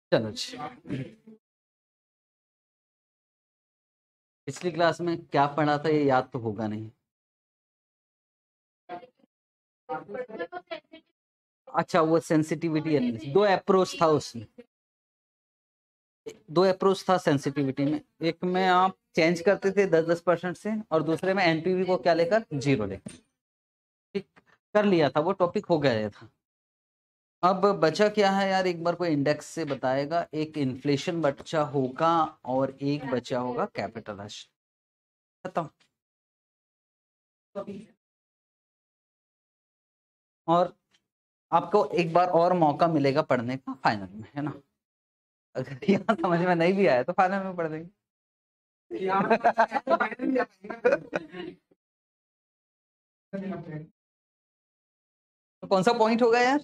चलो जी, पिछली क्लास में क्या पढ़ा था ये याद तो होगा नहीं। अच्छा, वो सेंसिटिविटी एनालिसिस, दो अप्रोच था उसमें, दो अप्रोच था सेंसिटिविटी में। एक में आप चेंज करते थे 10-10% से, और दूसरे में एनपीवी को क्या लेकर, 0 लेकर। ठीक, कर लिया था, वो टॉपिक हो गया था। अब बचा क्या है यार, एक बार कोई इंडेक्स से बताएगा। एक इन्फ्लेशन बचा होगा और एक बचा होगा कैपिटलाइजेशन। खत्म। और आपको एक बार और मौका मिलेगा पढ़ने का फाइनल में, है ना। अगर यहाँ समझ में नहीं भी आया तो फाइनल में पढ़ देंगे। तो कौन सा पॉइंट होगा यार?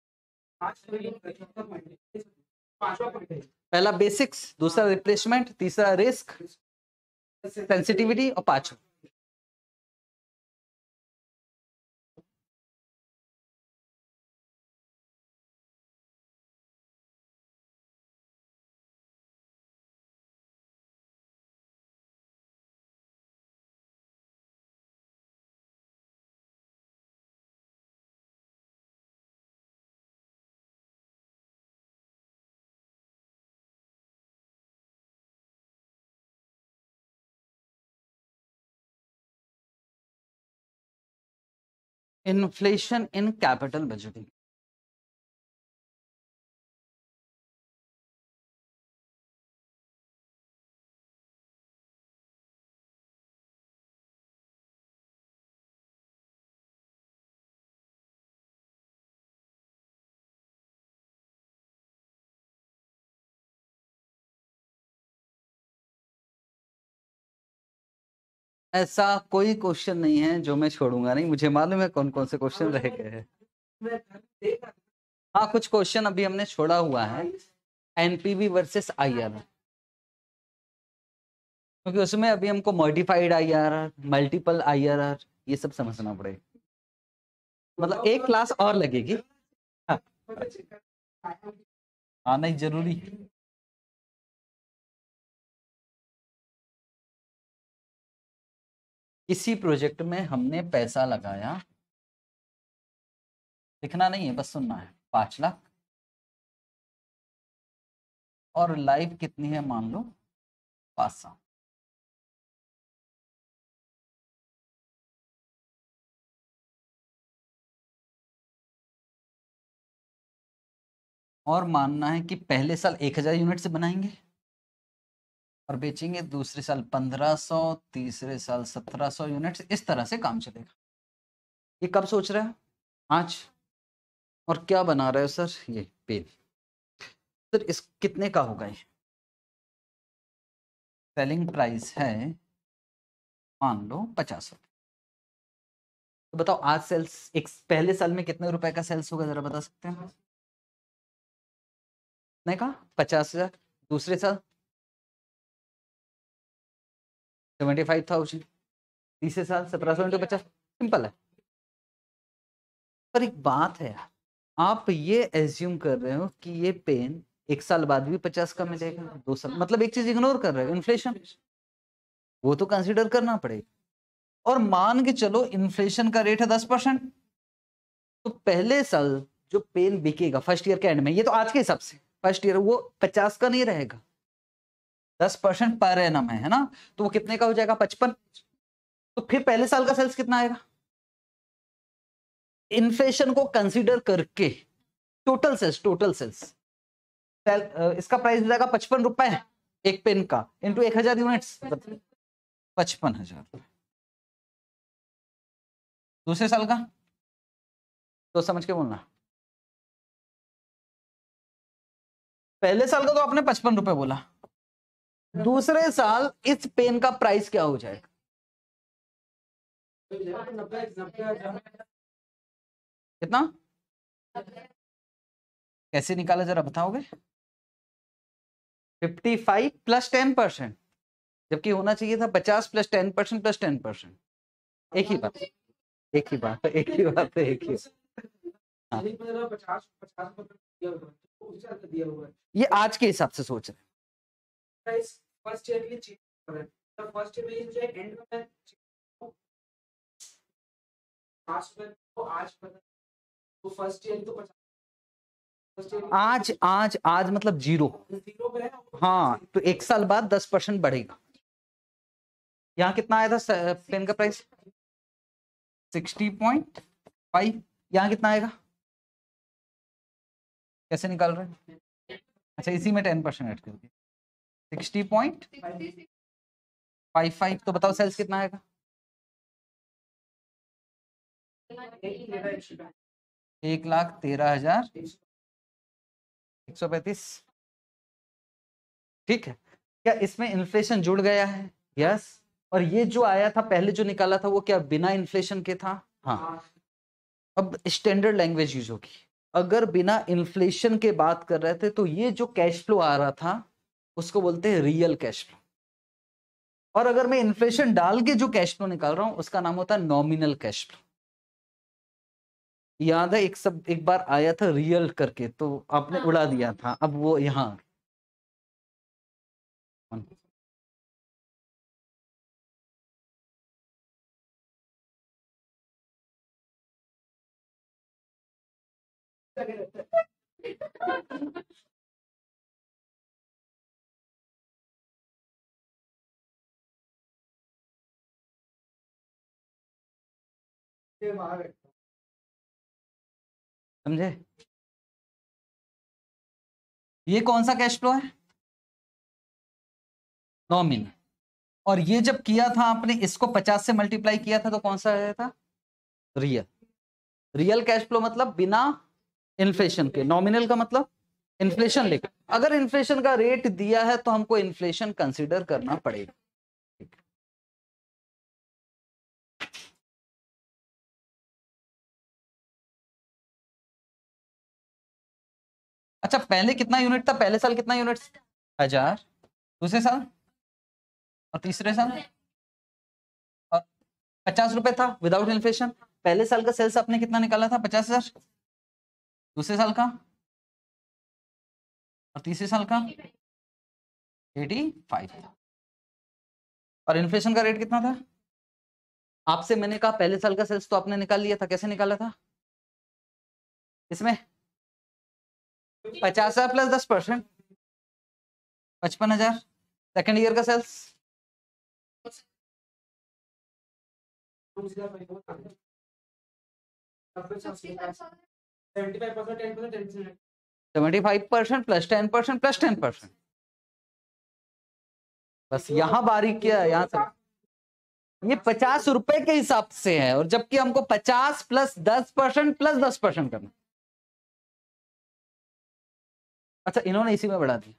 पहला बेसिक्स, दूसरा रिप्लेसमेंट, तीसरा रिस्क, सेंसिटिविटी, और पांचवा इन्फ्लेशन इन कैपिटल बजटिंग। ऐसा कोई क्वेश्चन नहीं है जो मैं छोड़ूंगा नहीं, मुझे मालूम है कौन कौन से क्वेश्चन रह गए हैं। हाँ, कुछ क्वेश्चन अभी हमने छोड़ा हुआ है, एनपीवी वर्सेस आईआरआर, क्योंकि उसमें अभी हमको मॉडिफाइड आईआरआर, मल्टीपल आईआरआर, ये सब समझना पड़ेगा। मतलब एक क्लास और लगेगी। हाँ, आना ही जरूरी है। किसी प्रोजेक्ट में हमने पैसा लगाया, लिखना नहीं है बस सुनना है, 5 लाख, और लाइफ कितनी है मान लो 5 साल। और मानना है कि पहले साल 1000 यूनिट से बनाएंगे और बेचेंगे, दूसरे साल 1500, तीसरे साल 1700 यूनिट, इस तरह से काम चलेगा। ये कब सोच रहे हो? आज। और क्या बना रहे हो सर? ये पेन। सर इस कितने का होगा ये? सेलिंग प्राइस है मान लो 50 रुपये। तो बताओ आज सेल्स, एक पहले साल में कितने रुपए का सेल्स होगा, जरा बता सकते हैं? नहीं कहा 50,000, दूसरे साल 75,000, तीसरे साल 1700 इंटू 50, सिंपल है। पर एक बात है यार, आप ये एज्यूम कर रहे हो कि ये पेन एक साल बाद भी 50 का मिलेगा, 2 साल, मतलब एक चीज इग्नोर कर रहे हो, इन्फ्लेशन। वो तो कंसीडर करना पड़ेगा। और मान के चलो इन्फ्लेशन का रेट है 10%, तो पहले साल जो पेन बिकेगा फर्स्ट ईयर के एंड में, ये तो आज के हिसाब से फर्स्ट ईयर, वो 50 का नहीं रहेगा, 10% पर एनम है ना। तो वो कितने का हो जाएगा? 55। तो फिर पहले साल का सेल्स कितना आएगा? इन्फ्लेशन को कंसीडर करके टोटल सेल्स, इसका प्राइस हो जाएगा 55 रुपए एक पेन का, इंटू 1000 यूनिट्स, 55,000। दूसरे साल का तो समझ के बोलना। पहले साल का तो आपने 55 रुपए बोला, दूसरे साल इस पेन का प्राइस क्या हो जाएगा? कितना? कैसे निकाला जरा बताओगे? 55 प्लस 10%, जबकि होना चाहिए था 50 प्लस 10% प्लस 10%। एक ही बात, एक ही बात है, एक ही बात है, एक ही। हाँ। दिया हुआ है। ये आज के हिसाब से सोच रहे हैं। गाइस फर्स्ट ईयर के लिए चेंज कर रहे हैं, तो फर्स्ट ईयर में जो है एंड में मैं लास्ट में तो आज पता, तो फर्स्ट ईयर तो 50, फर्स्ट ईयर आज आज आज मतलब जीरो। जीरो पे है। हाँ, तो एक साल बाद 10% बढ़ेगा। यहाँ कितना आया था पेन का प्राइस? 60.5। यहाँ कितना आएगा? कैसे निकाल रहे हैं? अच्छा, इसी में 10% ऐड कर दिया, 60.55। तो बताओ सेल्स कितना आएगा? 1,13,135। ठीक है, क्या इसमें इन्फ्लेशन जुड़ गया है? यस। और ये जो आया था पहले जो निकाला था वो क्या बिना इन्फ्लेशन के था? हाँ। अब स्टैंडर्ड लैंग्वेज यूज होगी। अगर बिना इन्फ्लेशन के बात कर रहे थे तो ये जो कैश फ्लो आ रहा था उसको बोलते हैं रियल कैश फ्लो, और अगर मैं इन्फ्लेशन डाल के जो कैश फ्लो निकाल रहा हूं उसका नाम होता है नॉमिनल कैश फ्लो। याद है एक बार आया था रियल करके तो आपने उड़ा दिया था, अब वो यहां समझे? ये कौन सा कैश फ्लो है? नॉमिनल। और ये जब किया था आपने इसको 50 से मल्टीप्लाई किया था तो कौन सा आया था? रियल। रियल कैश फ्लो मतलब बिना इन्फ्लेशन के, नॉमिनल का मतलब इन्फ्लेशन लेकर। अगर इन्फ्लेशन का रेट दिया है तो हमको इन्फ्लेशन कंसीडर करना पड़ेगा। अच्छा, पहले कितना यूनिट था? पहले साल कितना यूनिट? 1000। दूसरे साल और तीसरे साल और 50 रुपए था विदाउट इन्फ्लेशन। पहले साल का सेल्स आपने कितना निकाला था? 50,000। दूसरे साल का और तीसरे साल का 85 था। और इन्फ्लेशन का रेट कितना था? आपसे मैंने कहा पहले साल का सेल्स तो आपने निकाल लिया था, कैसे निकाला था? इसमें 50,000 प्लस 10%, 55,000। सेकेंड ईयर का सेल्स 75% प्लस 10% प्लस 10%। बस यहाँ बारीक किया है, यहाँ से ये 50 रुपए के हिसाब से है, और जबकि हमको 50 प्लस 10% प्लस 10% करना। अच्छा, इन्होंने इसी में बढ़ा दिया।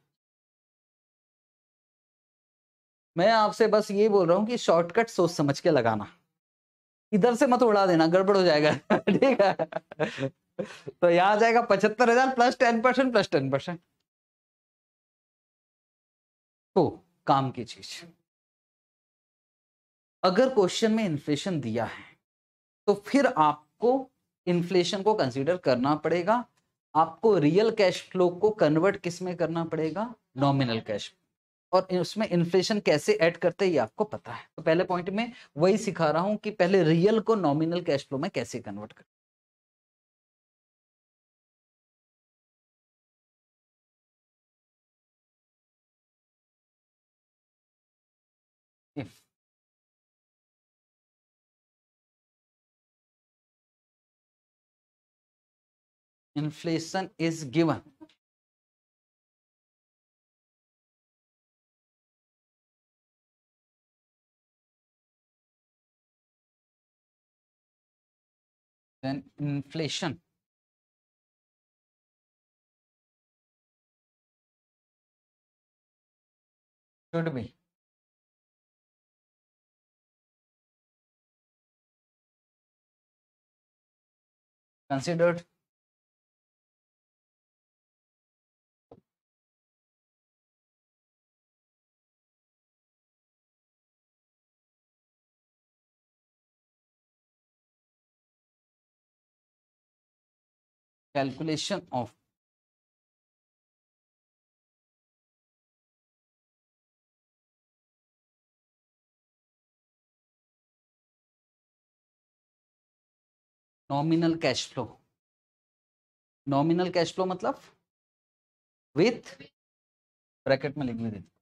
मैं आपसे बस ये बोल रहा हूं कि शॉर्टकट सोच समझ के लगाना, इधर से मत उड़ा देना, गड़बड़ हो जाएगा। ठीक है, तो यहां जाएगा 75,000 प्लस 10% प्लस 10%। तो काम की चीज, अगर क्वेश्चन में इन्फ्लेशन दिया है तो फिर आपको इन्फ्लेशन को कंसीडर करना पड़ेगा। आपको रियल कैश फ्लो को कन्वर्ट किस में करना पड़ेगा? Nominal cash. और उसमें इन्फ्लेशन कैसे ऐड करते हैं ये आपको पता है। तो पहले पॉइंट में वही सिखा रहा हूं कि पहले रियल को नॉमिनल कैश फ्लो में कैसे कन्वर्ट करें। If inflation is given, then inflation should be considered calculation of nominal cash flow, nominal cash flow मतलब विथ ब्रैकेट में लिख भी देते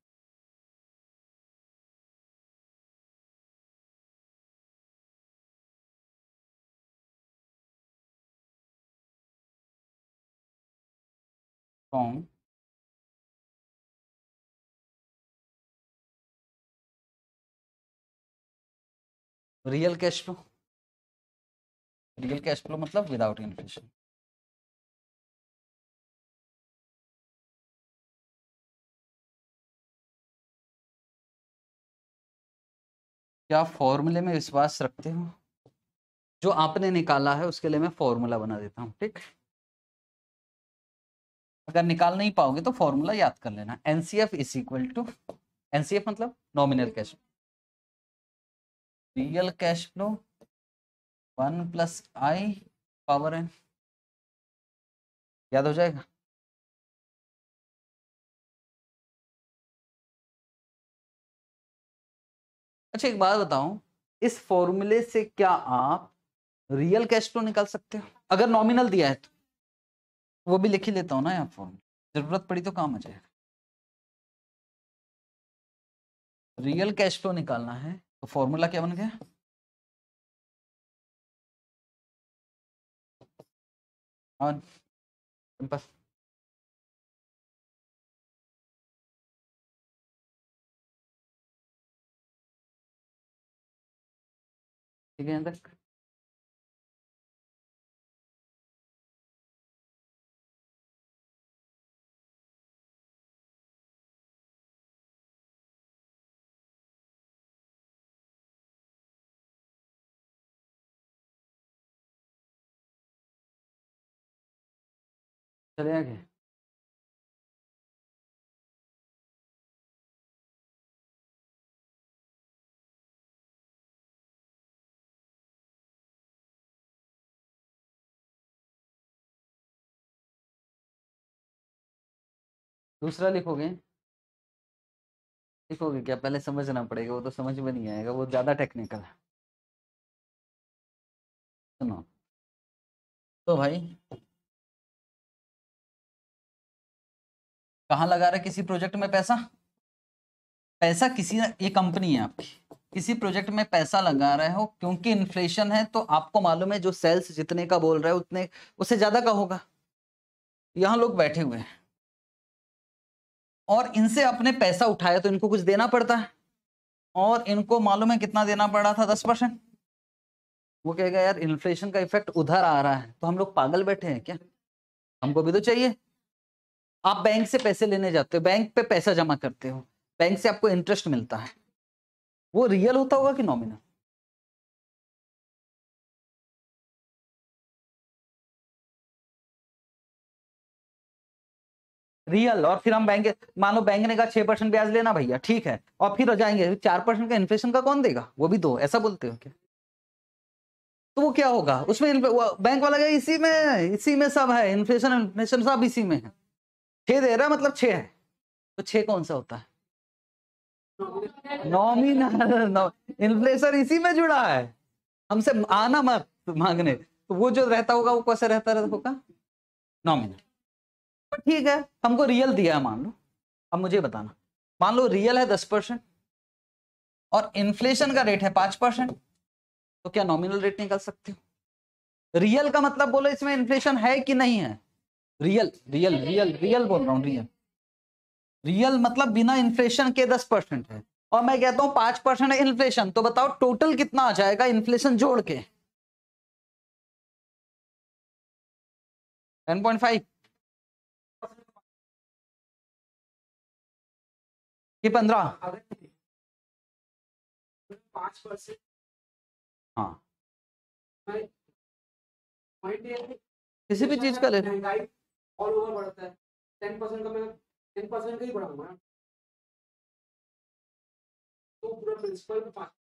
from real cash flow, real cash flow मतलब विदाउट इन्फ्लेशन। क्या फॉर्मूले में विश्वास रखते हो? जो आपने निकाला है उसके लिए मैं फॉर्मूला बना देता हूँ, ठीक। अगर निकाल नहीं पाओगे तो फॉर्मूला याद कर लेना। NCF is equal to, NCF मतलब nominal cash, real cash flow 1 plus I power N, याद हो जाएगा। अच्छा एक बात बताओ, इस फॉर्मूले से क्या आप रियल कैश फ्लो निकाल सकते हो? अगर नॉमिनल दिया है तो वो भी लिख ही लेता हूँ ना यहाँ फॉर्मूला, जरूरत पड़ी तो काम आ जाएगा। रियल कैश फ्लो निकालना है तो फॉर्मूला क्या बन गया? और सिंपल, ठीक है। यहाँ तक चले आगे। दूसरा लिखोगे, लिखोगे क्या? पहले समझना पड़ेगा, वो तो समझ में नहीं आएगा, वो ज्यादा टेक्निकल है। सुनो तो भाई, कहाँ लगा रहे किसी प्रोजेक्ट में पैसा? पैसा किसी, ये कंपनी है आपकी, किसी प्रोजेक्ट में पैसा लगा रहे हो क्योंकि इन्फ्लेशन है, तो आपको मालूम है जो सेल्स जितने का बोल रहे हो उतने उससे ज्यादा का होगा। यहाँ लोग बैठे हुए हैं और इनसे अपने पैसा उठाया तो इनको कुछ देना पड़ता है, और इनको मालूम है कितना देना पड़ा था, 10%। वो कहेगा यार इन्फ्लेशन का इफेक्ट उधर आ रहा है, तो हम लोग पागल बैठे हैं क्या? हमको भी तो चाहिए। आप बैंक से पैसे लेने जाते हो, बैंक पे पैसा जमा करते हो, बैंक से आपको इंटरेस्ट मिलता है, वो रियल होता होगा कि नॉमिनल? रियल। और फिर हम बैंक, मान लो बैंक ने कहा 6% ब्याज लेना भैया, ठीक है, और फिर हो जाएंगे 4% का इन्फ्लेशन का कौन देगा? वो भी दो, ऐसा बोलते हो क्या? तो वो क्या होगा उसमें? बैंक वाला क्या, इसी में सब है, इन्फ्लेशन इन्फ्लेशन सब इसी में है। 6 दे रहा है मतलब 6 है, तो 6 कौन सा होता है? नॉमिनल। इन्फ्लेशन इसी में जुड़ा है, हमसे आना मत मांगने। तो वो जो रहता होगा वो कैसे रहता होगा? नॉमिनल। तो ठीक है, हमको रियल दिया है मान लो, अब मुझे बताना, मान लो रियल है 10% और इन्फ्लेशन का रेट है 5%, तो क्या नॉमिनल रेट निकाल सकते हो? रियल का मतलब बोलो इसमें इन्फ्लेशन है कि नहीं है? रियल रियल रियल रियल बोल रहा हूं, रियल। रियल मतलब बिना इन्फ्लेशन के 10% है, और मैं कहता हूं 5% है इन्फ्लेशन, तो बताओ टोटल कितना आ जाएगा इन्फ्लेशन जोड़ के? 10.5 कि 15? 5%। हाँ, पॉइंट ये है कि किसी भी चीज का ले लो। महंगाई ऑल ओवर बढ़ता है, 10% का मैं 10% का ही बढ़ाऊंगा ना, तो पूरा प्रिंसिपल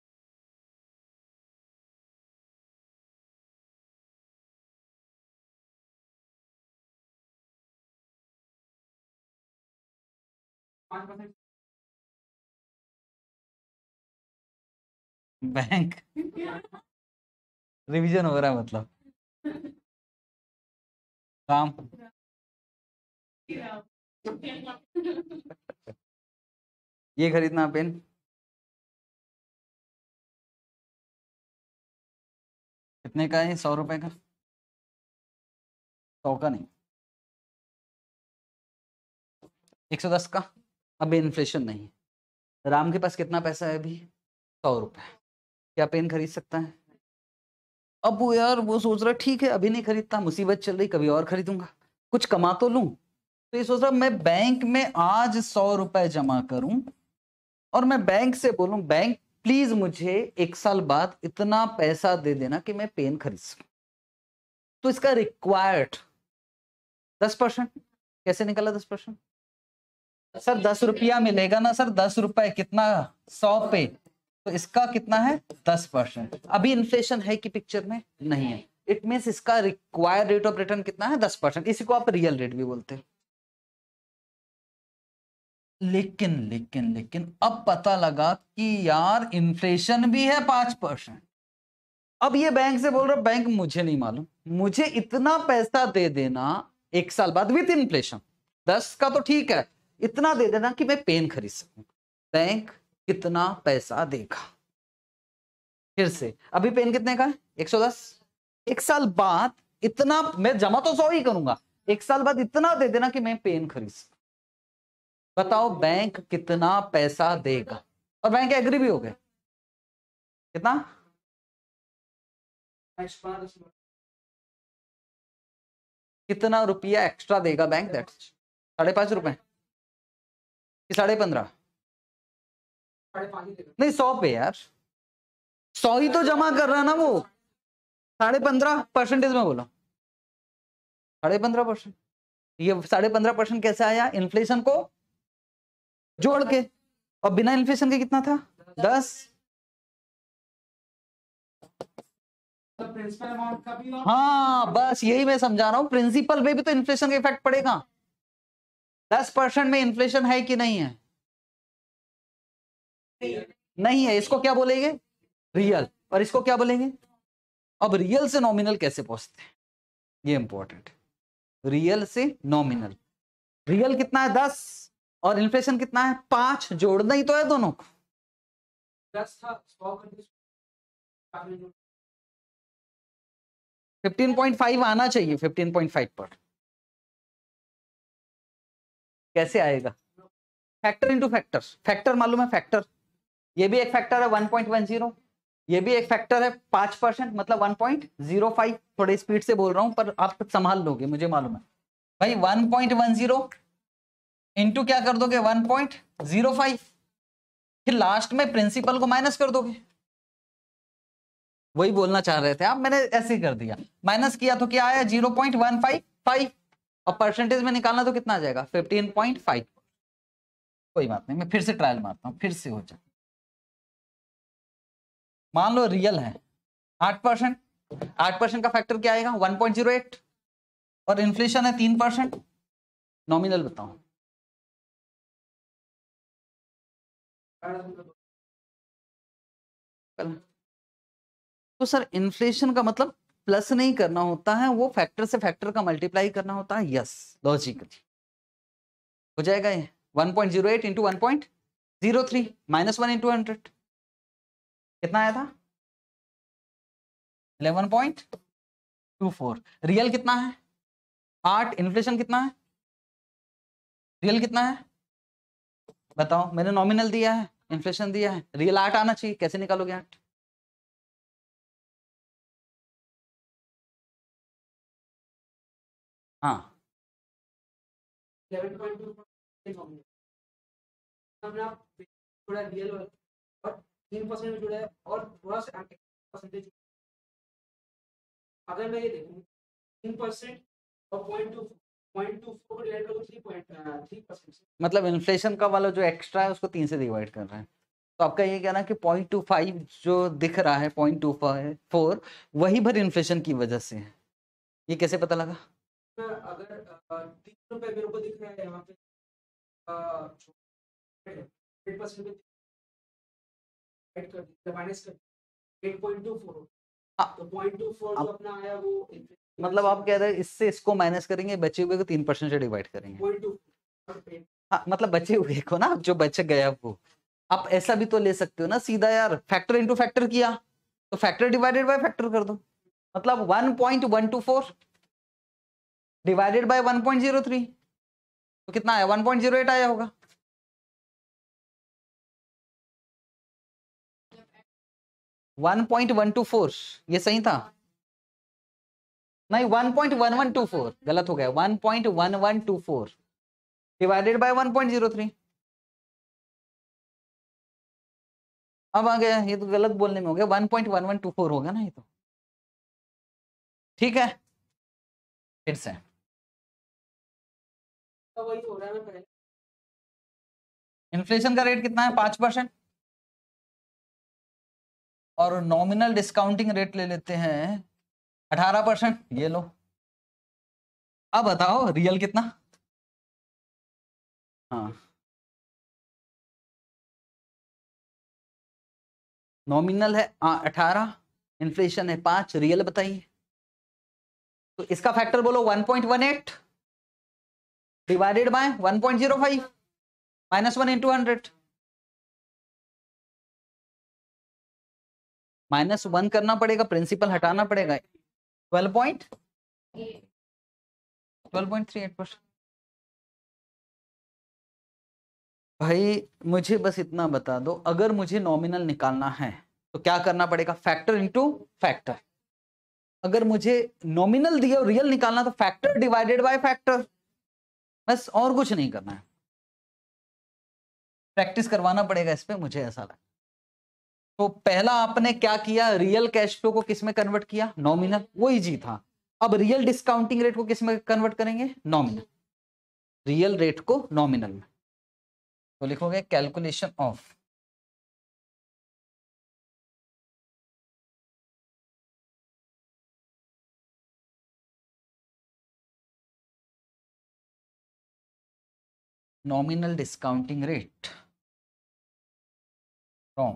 5%। बैंक रिवीजन हो रहा है मतलब। काम ये खरीदना पेन, कितने का है? 100 रुपए का, 100 का नहीं, 110 का। अभी इन्फ्लेशन नहीं है। राम के पास कितना पैसा है अभी? 100 रुपए। क्या पेन खरीद सकता है? अब वो यार वो सोच रहा ठीक है अभी नहीं खरीदता, मुसीबत चल रही, कभी और खरीदूंगा, कुछ कमा तो लूं। तो ये सोच रहा मैं बैंक में आज 100 रुपए जमा करूं और मैं बैंक से बोलूं बैंक प्लीज मुझे 1 साल बाद इतना पैसा दे देना कि मैं पेन खरीद सकूं। तो इसका रिक्वायर्ड 10%। कैसे निकला 10%? सर 10 रुपया मिलेगा ना सर, 10 रुपए कितना? 100 पे, तो इसका कितना है? 10%। अभी इन्फ्लेशन है कि पिक्चर में? नहीं है। इट मीन्स इसका रिक्वायर्ड रेट ऑफ रिटर्न कितना है? 10%। इसी को आप रियल रेट भी बोलते हैं। लेकिन लेकिन लेकिन अब पता लगा कि यार इन्फ्लेशन भी है 5%। अब ये बैंक से बोल रहा बैंक मुझे नहीं मालूम, मुझे इतना पैसा दे देना 1 साल बाद विद इन्फ्लेशन, 10 का तो ठीक है, इतना दे देना कि मैं पेन खरीद सकूं। बैंक कितना पैसा देगा? फिर से, अभी पेन कितने का है? 110। 1 साल बाद इतना, मैं जमा तो 100 ही करूंगा, 1 साल बाद इतना दे देना कि मैं पेन खरीद सकूं। बताओ बैंक कितना पैसा देगा? और बैंक एग्री भी हो गए। कितना? कितना रुपया एक्स्ट्रा देगा बैंक? दैट्स 5.5 रुपए कि 15.5? नहीं 100 पे यार, 100 ही तो जमा कर रहा है ना वो। 15.5% में बोला, 15.5%। ये 15.5% कैसे आया? इन्फ्लेशन को जोड़ के, और बिना इन्फ्लेशन के कितना था? 10। प्रिंसिपल अमाउंट का भी हाँ बस यही मैं समझा रहा हूं, प्रिंसिपल में भी तो इन्फ्लेशन का इफेक्ट पड़ेगा। 10% में इन्फ्लेशन है कि नहीं है? नहीं है। इसको क्या बोलेंगे? रियल। और इसको क्या बोलेंगे? अब रियल से नॉमिनल कैसे पहुंचते हैं, ये इंपॉर्टेंट। रियल से नॉमिनल, रियल कितना है? 10 और इन्फ्लेशन कितना है? 5। जोड़ना ही तो है दोनों को। 10 था 100 15.5 आना चाहिए, 15.5 पर कैसे आएगा? Factor into factor. फैक्टर मालूम है? फैक्टर, ये भी एक फैक्टर है 1.10, ये भी एक फैक्टर है 5%, मतलब 1.05। थोड़े स्पीड से बोल रहा हूं पर आप संभाल लोगे, मुझे मालूम है भाई। 1.10 इंटू क्या कर दोगे? 1.05, फिर लास्ट में प्रिंसिपल को माइनस कर दोगे। वही बोलना चाह रहे थे आप, मैंने ऐसे ही कर दिया, माइनस किया तो क्या आया? 0.155। और परसेंटेज में निकालना तो कितना आ जाएगा? 15.5। कोई बात नहीं, मैं फिर से ट्रायल मारता हूं, फिर से हो जाए। मान लो रियल है 8%, 8% का फैक्टर क्या आएगा? 1.08। और इन्फ्लेशन है 3%। नॉमिनल बताओ। तो सर इन्फ्लेशन का मतलब प्लस नहीं करना होता है, वो फैक्टर से फैक्टर का मल्टीप्लाई करना होता है। यस, लॉजिकली हो जाएगा ये। 1.08 इंटू 1.03 -1 इंटू 100 कितना आया था? 11.24। रियल कितना है? 8। इन्फ्लेशन कितना है? रियल कितना है बताओ? मैंने नॉमिनल दिया है, इन्फ्लेशन दिया है, रियल 8 आना चाहिए। कैसे निकालोगे 8? हाँ 11.2 हमने थोड़ा रियल और 3% में जुड़ा है और थोड़ा सा परसेंटेज। अगर मैं ये देखूं 3% और 0.24 को डिवाइड करूं 3% से, मतलब इन्फ्लेशन का वाला जो एक्स्ट्रा है उसको 3 से डिवाइड कर रहे हैं। तो आपका ये कहना कि 0.25 जो दिख रहा है 0.24 वही भर इन्फ्लेशन की वजह से है। ये कैसे पता लगा? अगर 3 रुपए मेरे को दिख रहा है यहाँ पे 8% माइनस कर 8.24। तो 0.24 जो अपना आया वो मतलब आप कह रहे हैं इससे इसको माइनस करेंगे, बचे हुए को 3% से डिवाइड करेंगे। 0.2 हाँ मतलब बचे हुए को ना, जो बच गया वो आप ऐसा भी तो ले सकते हो ना सीधा यार, फैक्टर इनटू फैक्टर किया तो फैक्टर डिवाइडेड बाय फैक्टर कर दो, मतलब 1.124 डिवाइडेड बाय 1.03 तो कितना आया, 1.08 आया होगा। वन पॉइंट 124 ये सही था, नहीं 1.1124 गलत हो गया, 1.1124 डिवाइडेड बाय 1.03। अब आ गया, ये तो गलत बोलने में हो गया, 1.1124 होगा ना ये तो, ठीक है। फिर से तो वही हो रहा है। मैं पहले इन्फ्लेशन का रेट कितना है, 5%, और नॉमिनल डिस्काउंटिंग रेट ले लेते हैं 18%, ये लो। अब बताओ रियल कितना। हाँ नॉमिनल है 18, इन्फ्लेशन है 5, रियल बताइए। तो इसका फैक्टर बोलो 1.18 डिवाइडेड बाय 1.05 -1 इंटू 100, -1 करना पड़ेगा, प्रिंसिपल हटाना पड़ेगा, 12.38%। भाई मुझे बस इतना बता दो, अगर मुझे नॉमिनल निकालना है तो क्या करना पड़ेगा, फैक्टर इनटू फैक्टर। अगर मुझे नॉमिनल दिया और रियल निकालना तो फैक्टर डिवाइडेड बाय फैक्टर, बस और कुछ नहीं करना है। प्रैक्टिस करवाना पड़ेगा इस पे, मुझे ऐसा लगा। तो पहला आपने क्या किया, रियल कैश फ्लो को किस में कन्वर्ट किया, नॉमिनल, वो इजी था। अब रियल डिस्काउंटिंग रेट को किस में कन्वर्ट करेंगे, नॉमिनल, रियल रेट को नॉमिनल में। तो लिखोगे calculation of nominal discounting rate from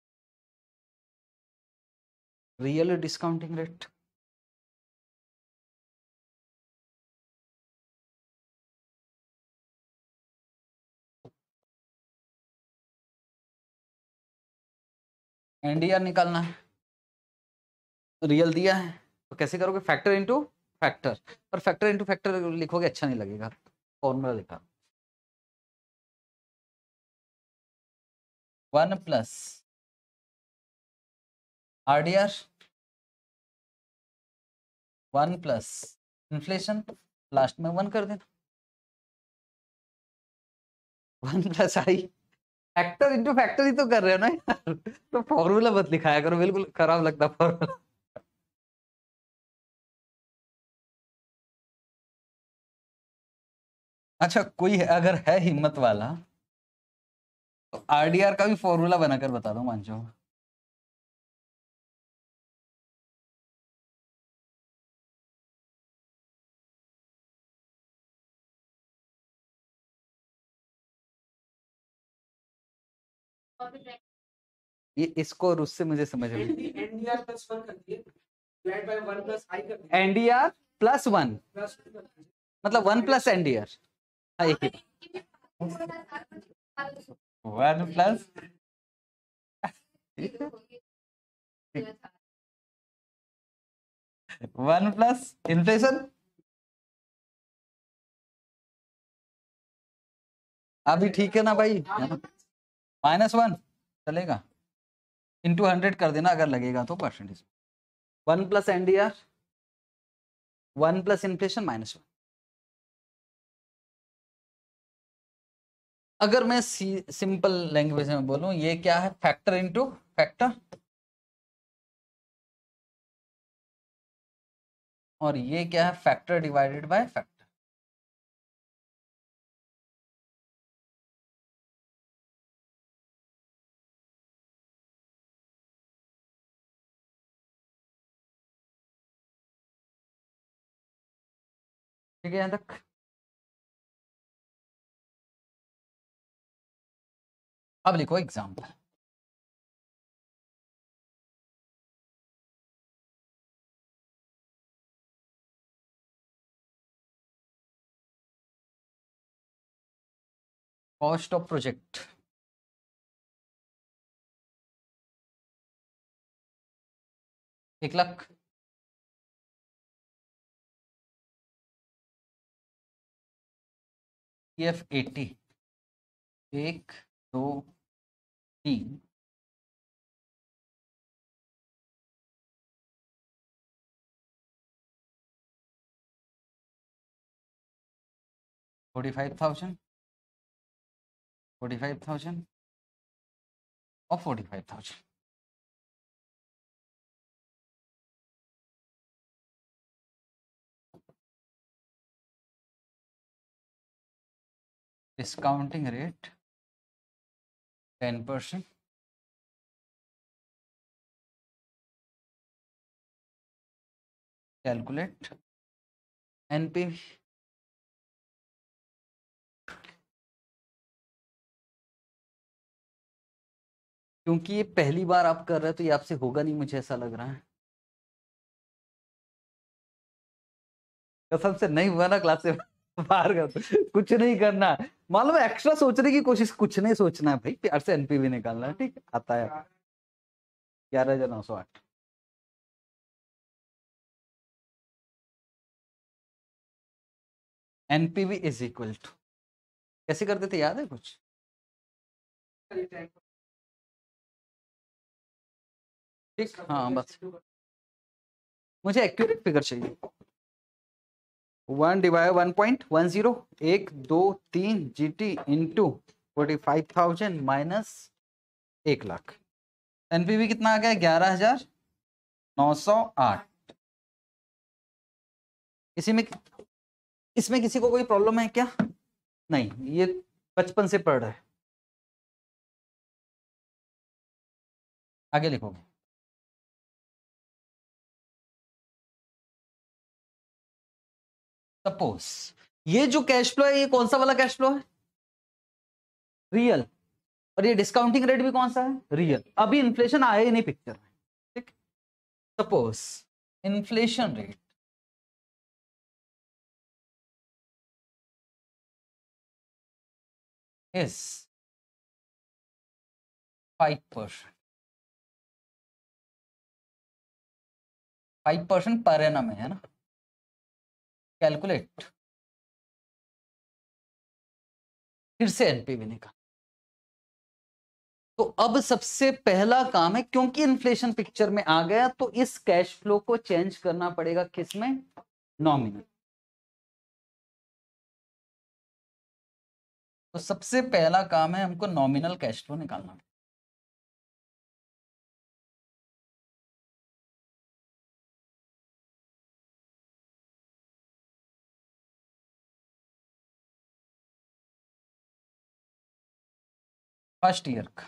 real discounting rate. NDR निकालना है, रियल दिया है तो कैसे करोगे, फैक्टर इनटू फैक्टर, पर फैक्टर इनटू फैक्टर लिखोगे अच्छा नहीं लगेगा, फॉर्मूला लिखा 1 plus RDR 1 plus inflation, last में 1 कर देना, 1 plus I, factor into factor ही तो कर रहे हो ना यार, तो फॉर्मूला मत लिखाया करो, बिल्कुल खराब लगता फॉर्मूला। अच्छा कोई है, अगर है हिम्मत वाला तो आरडीआर का भी फॉर्मूला बनाकर बता दो मान जाओ। ये इसको और उससे मुझे समझ में, एनडीआर प्लस 1 कर दिए, डिवाइड बाय 1 प्लस आई कर दिए, एनडीआर प्लस 1 प्लस कर दिए, मतलब 1 प्लस एनडीआर, हाँ एक ही 1 प्लस 1 प्लस इन्फ्लेशन, अभी ठीक है ना भाई, है ना, -1 चलेगा, इंटू 100 कर देना अगर लगेगा तो percentage, 1 plus NDR 1 plus inflation -1। अगर मैं सिंपल लैंग्वेज में बोलूं, ये क्या है, फैक्टर इनटू फैक्टर, और ये क्या है, फैक्टर डिवाइडेड बाय फैक्टर। ठीक है यहाँ तक। अब लिखो example, cost of project 1,00,000। EF 80 1 2 3 45,000 45,000 और 45,000। Discounting rate 10%। Calculate NPV. क्योंकि ये पहली बार आप कर रहे हो तो ये आपसे होगा नहीं, मुझे ऐसा लग रहा है। कसम से नहीं हुआ ना क्लास से बाहर कर दो। कुछ नहीं करना, मालूम है एक्स्ट्रा सोचने की कोशिश, कुछ नहीं सोचना है भाई, प्यार से एनपीवी निकालना है। ठीक है, आता है 11,908। एनपीवी इज इक्वल टू कैसे करते थे, याद है कुछ? ठीक, हाँ बस मुझे एक्यूरेट फिगर चाहिए। 1 divide 1.10 1 2 3 GT into 45,000 minus 1,00,000। NPV कितना आ गया? 11,908। इसमें किसी को कोई प्रॉब्लम है क्या? नहीं, ये बचपन से पढ़ रहा है। आगे लिखोगे। सपोज ये जो कैश फ्लो है, ये कौन सा वाला कैश फ्लो है? रियल। और ये डिस्काउंटिंग रेट भी कौन सा है? रियल। अभी इन्फ्लेशन आया ही नहीं पिक्चर में। ठीक, suppose inflation rate is 5%। 5% per annum है ना? कैलकुलेट। फिर से एनपीवी निकाल। तो अब सबसे पहला काम है, क्योंकि इन्फ्लेशन पिक्चर में आ गया तो इस कैश फ्लो को चेंज करना पड़ेगा किसमें? नॉमिनल। तो सबसे पहला काम है हमको नॉमिनल कैश फ्लो निकालना। फर्स्ट ईयर का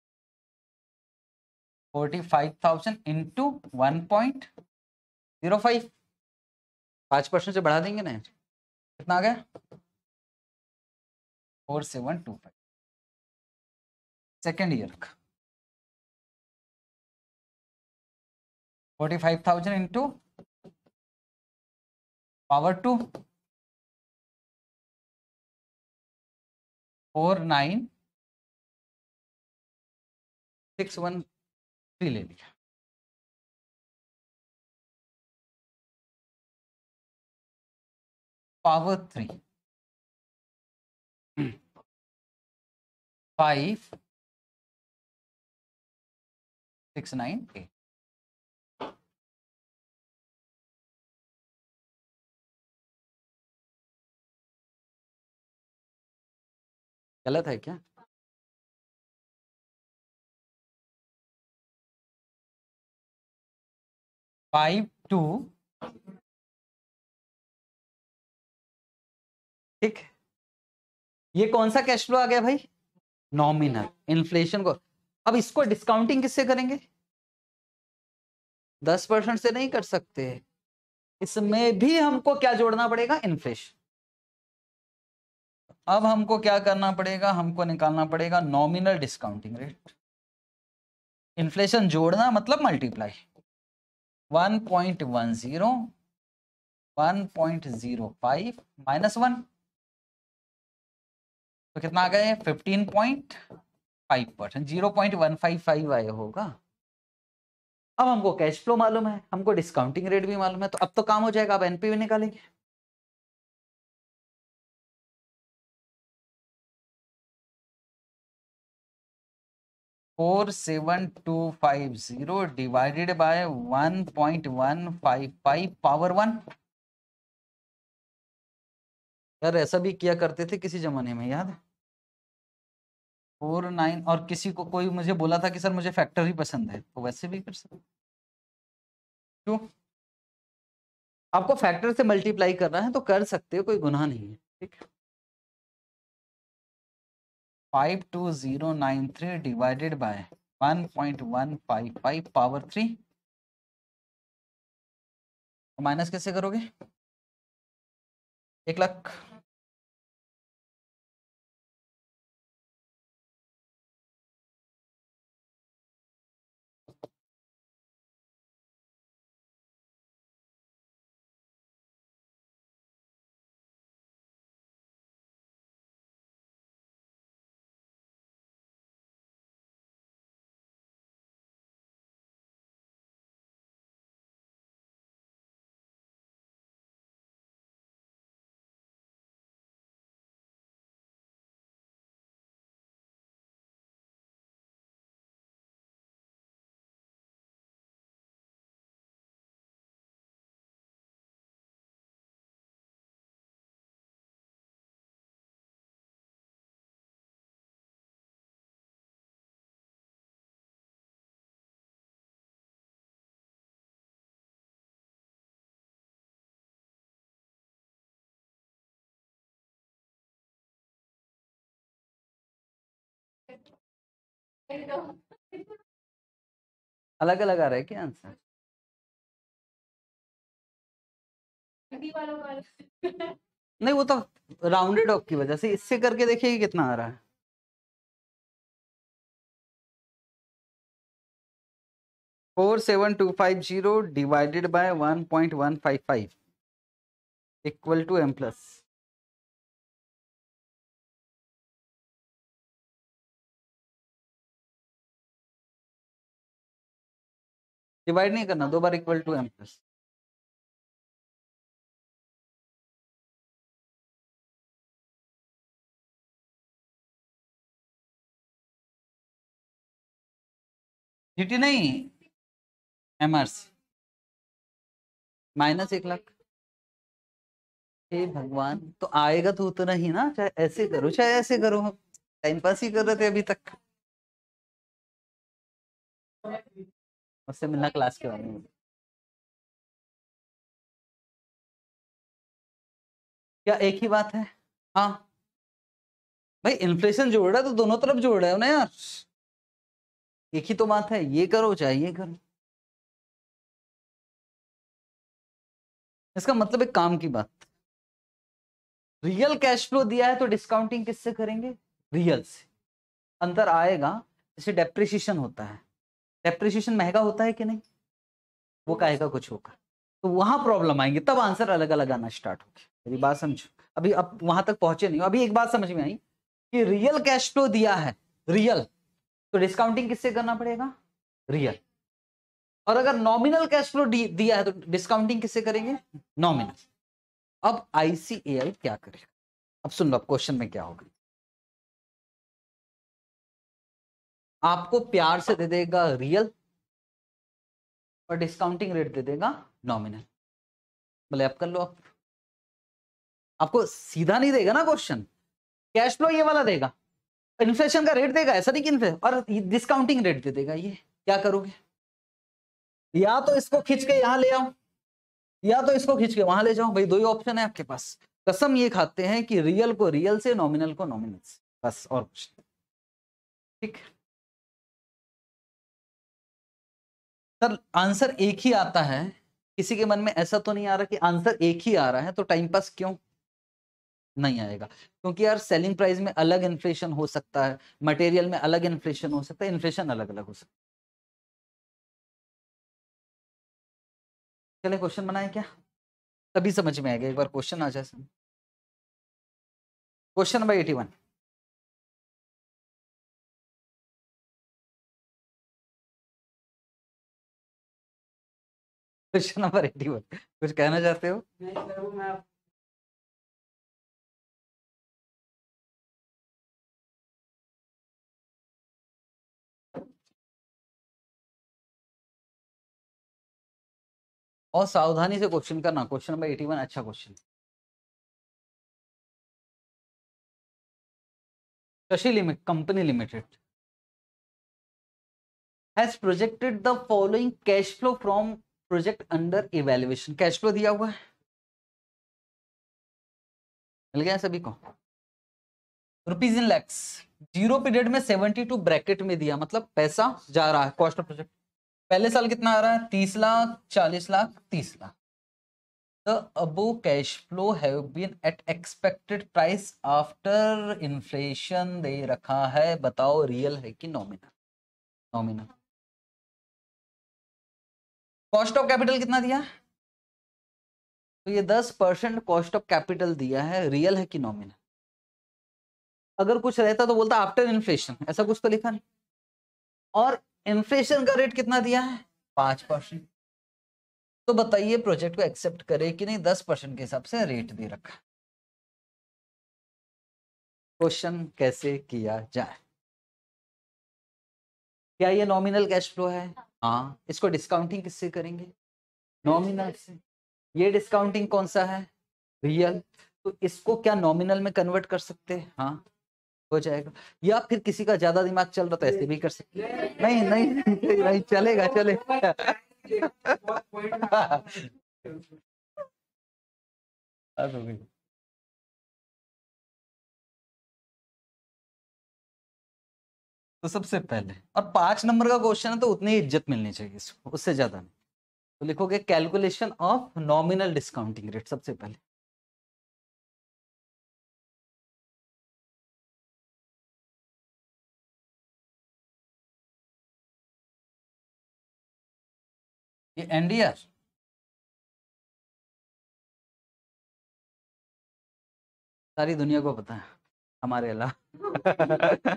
45,000 इंटू 1.05, 5% से बढ़ा देंगे ना, कितना आ गया? 4725। सेकेंड ईयर का 45,000 इंटू पावर 2 49,613 ले लिया। पावर 3 5,698। गलत है क्या? Five two. ठीक, ये कौन सा कैश फ्लो आ गया भाई? नॉमिनल। इन्फ्लेशन को अब इसको डिस्काउंटिंग किससे करेंगे? 10% से नहीं कर सकते, इसमें भी हमको क्या जोड़ना पड़ेगा? इन्फ्लेशन। अब हमको क्या करना पड़ेगा? हमको निकालना पड़ेगा नॉमिनल डिस्काउंटिंग रेट। इन्फ्लेशन जोड़ना मतलब मल्टीप्लाई। 1.10 1.05 -1, तो कितना आ गया? 15.5%, 0.155 आया होगा। अब हमको कैश फ्लो मालूम है, हमको डिस्काउंटिंग रेट भी मालूम है, तो अब तो काम हो जाएगा। अब एनपीवी निकालेंगे। $47250 डिवाइडेड बाय 1.155 पावर 1। यार ऐसा भी किया करते थे किसी जमाने में, याद है? 49। और किसी को कोई मुझे बोला था कि सर मुझे फैक्टर ही पसंद है, तो वैसे भी कर सकते। क्यों? आपको फैक्टर से मल्टीप्लाई करना है तो कर सकते हो, कोई गुनाह नहीं है। ठीक है। 52093 डिवाइडेड बाय 1.155 पावर 3। माइनस कैसे करोगे? 1 लाख। अलग अलग आ रहा है क्या आंसर? नहीं, वो तो राउंडेड ऑफ की वजह से। इससे करके देखिए कितना आ रहा है। $47250 divided by 1.155 equal to m plus. Divide नहीं करना, 2 बार equal to m plus. GT नहीं, एमआरसी। माइनस 1 लाख। हे भगवान, तो आएगा तो उतना ही ना, चाहे ऐसे करो चाहे ऐसे करो। हम टाइम पास ही कर रहे थे अभी तक। उससे मिलना क्लास के बारे में। क्या एक ही बात है? हाँ भाई, इन्फ्लेशन जोड़ रहा है तो दोनों तरफ जोड़ रहा है ना यार। एक ही तो बात है, ये करो चाहे ये करो। इसका मतलब एक काम की बात। रियल कैश फ्लो दिया है तो डिस्काउंटिंग किससे करेंगे? रियल से। अंतर आएगा। जैसे डेप्रिसिएशन होता है, डेप्रिसिएशन महंगा होता है कि नहीं? वो काहेगा कुछ होगा, तो वहां प्रॉब्लम आएंगे, तब आंसर अलग अलग आना स्टार्ट होगी। मेरी बात समझो। अभी अब वहां तक पहुंचे नहीं हो। अभी एक बात समझ में आई कि रियल कैश फ्लो दिया है, रियल, तो डिस्काउंटिंग किससे करना पड़ेगा? रियल। और अगर नॉमिनल कैश फ्लो दिया है तो डिस्काउंटिंग किससे करेंगे? नॉमिनल। अब आईसीएआई क्या करेगा? अब सुन लो, अब क्वेश्चन में क्या होगा। आपको प्यार से दे देगा रियल और डिस्काउंटिंग रेट दे देगा नॉमिनल। बोले आप कर लो। आप आपको सीधा नहीं देगा ना क्वेश्चन। कैश फ्लो ये वाला देगा, इन्फ्लेशन का रेट देगा, ऐसा नहीं कि इन्फ्लेशन, और डिस्काउंटिंग रेट दे देगा। ये क्या करोगे? या तो इसको खींच के यहां ले आओ, या तो इसको खींच के वहां ले जाओ। भाई दो ही ऑप्शन है आपके पास। कसम ये खाते हैं कि रियल को रियल से, नॉमिनल को नॉमिनल से, बस और कुछ नहीं। ठीक। सर आंसर एक ही आता है, किसी के मन में ऐसा तो नहीं आ रहा कि आंसर एक ही आ रहा है तो टाइम पास क्यों? नहीं आएगा, क्योंकि यार सेलिंग प्राइस में अलग इन्फ्लेशन हो सकता है, मटेरियल में अलग इन्फ्लेशन हो सकता है, इन्फ्लेशन अलग अलग हो सकता है। चले क्वेश्चन बनाए क्या? तभी समझ में आएगा, एक बार क्वेश्चन आ जाए। Question number 81। क्वेश्चन नंबर 81 कुछ कहना चाहते हो? नहीं सर, वो मैं और सावधानी से क्वेश्चन करना। क्वेश्चन नंबर 81 अच्छा question. Shashi limit company limited has projected the following cash flow from project under evaluation. Cash flow दिया हुआ है, मिल गया सभी को। Rupees in lakhs, zero period में 72 ब्रैकेट में दिया, मतलब पैसा जा रहा है कॉस्ट ऑफ प्रोजेक्ट। पहले साल कितना आ रहा है? 30 lakh, 40 lakh, 30 lakh. The above cash flow have been at expected price after inflation दे रखा है, बताओ रियल है कि nominal? Nominal. Cost of capital कितना दिया? तो ये 10% कॉस्ट ऑफ कैपिटल दिया है, रियल है कि नॉमिनल? अगर कुछ रहता तो बोलता आफ्टर इन्फ्लेशन, ऐसा कुछ तो लिखा नहीं। और इन्फ्लेशन का रेट कितना दिया है? 5%। तो बताइए प्रोजेक्ट को एक्सेप्ट करे कि नहीं? 10% के हिसाब से रेट दे रखा। क्वेश्चन कैसे किया जाए? क्या ये नॉमिनल कैश फ्लो है? हाँ। इसको डिस्काउंटिंग किससे करेंगे? नॉमिनल से। ये डिस्काउंटिंग कौन सा है? रियल। तो इसको क्या नॉमिनल में कन्वर्ट कर सकते हैं? हाँ, हो जाएगा। या फिर किसी का ज्यादा दिमाग चल रहा तो ऐसे भी कर सकते हैं। नहीं नहीं नहीं, नहीं चलेगा, चलेगा। बहुत पॉइंट तो सबसे पहले, और 5 नंबर का क्वेश्चन है तो उतनी ही इज्जत मिलनी चाहिए इसको, उससे ज्यादा नहीं। तो लिखोगे calculation of nominal discounting rate सबसे पहले। ये एनडीआर सारी दुनिया को पता है, हमारे अलावा।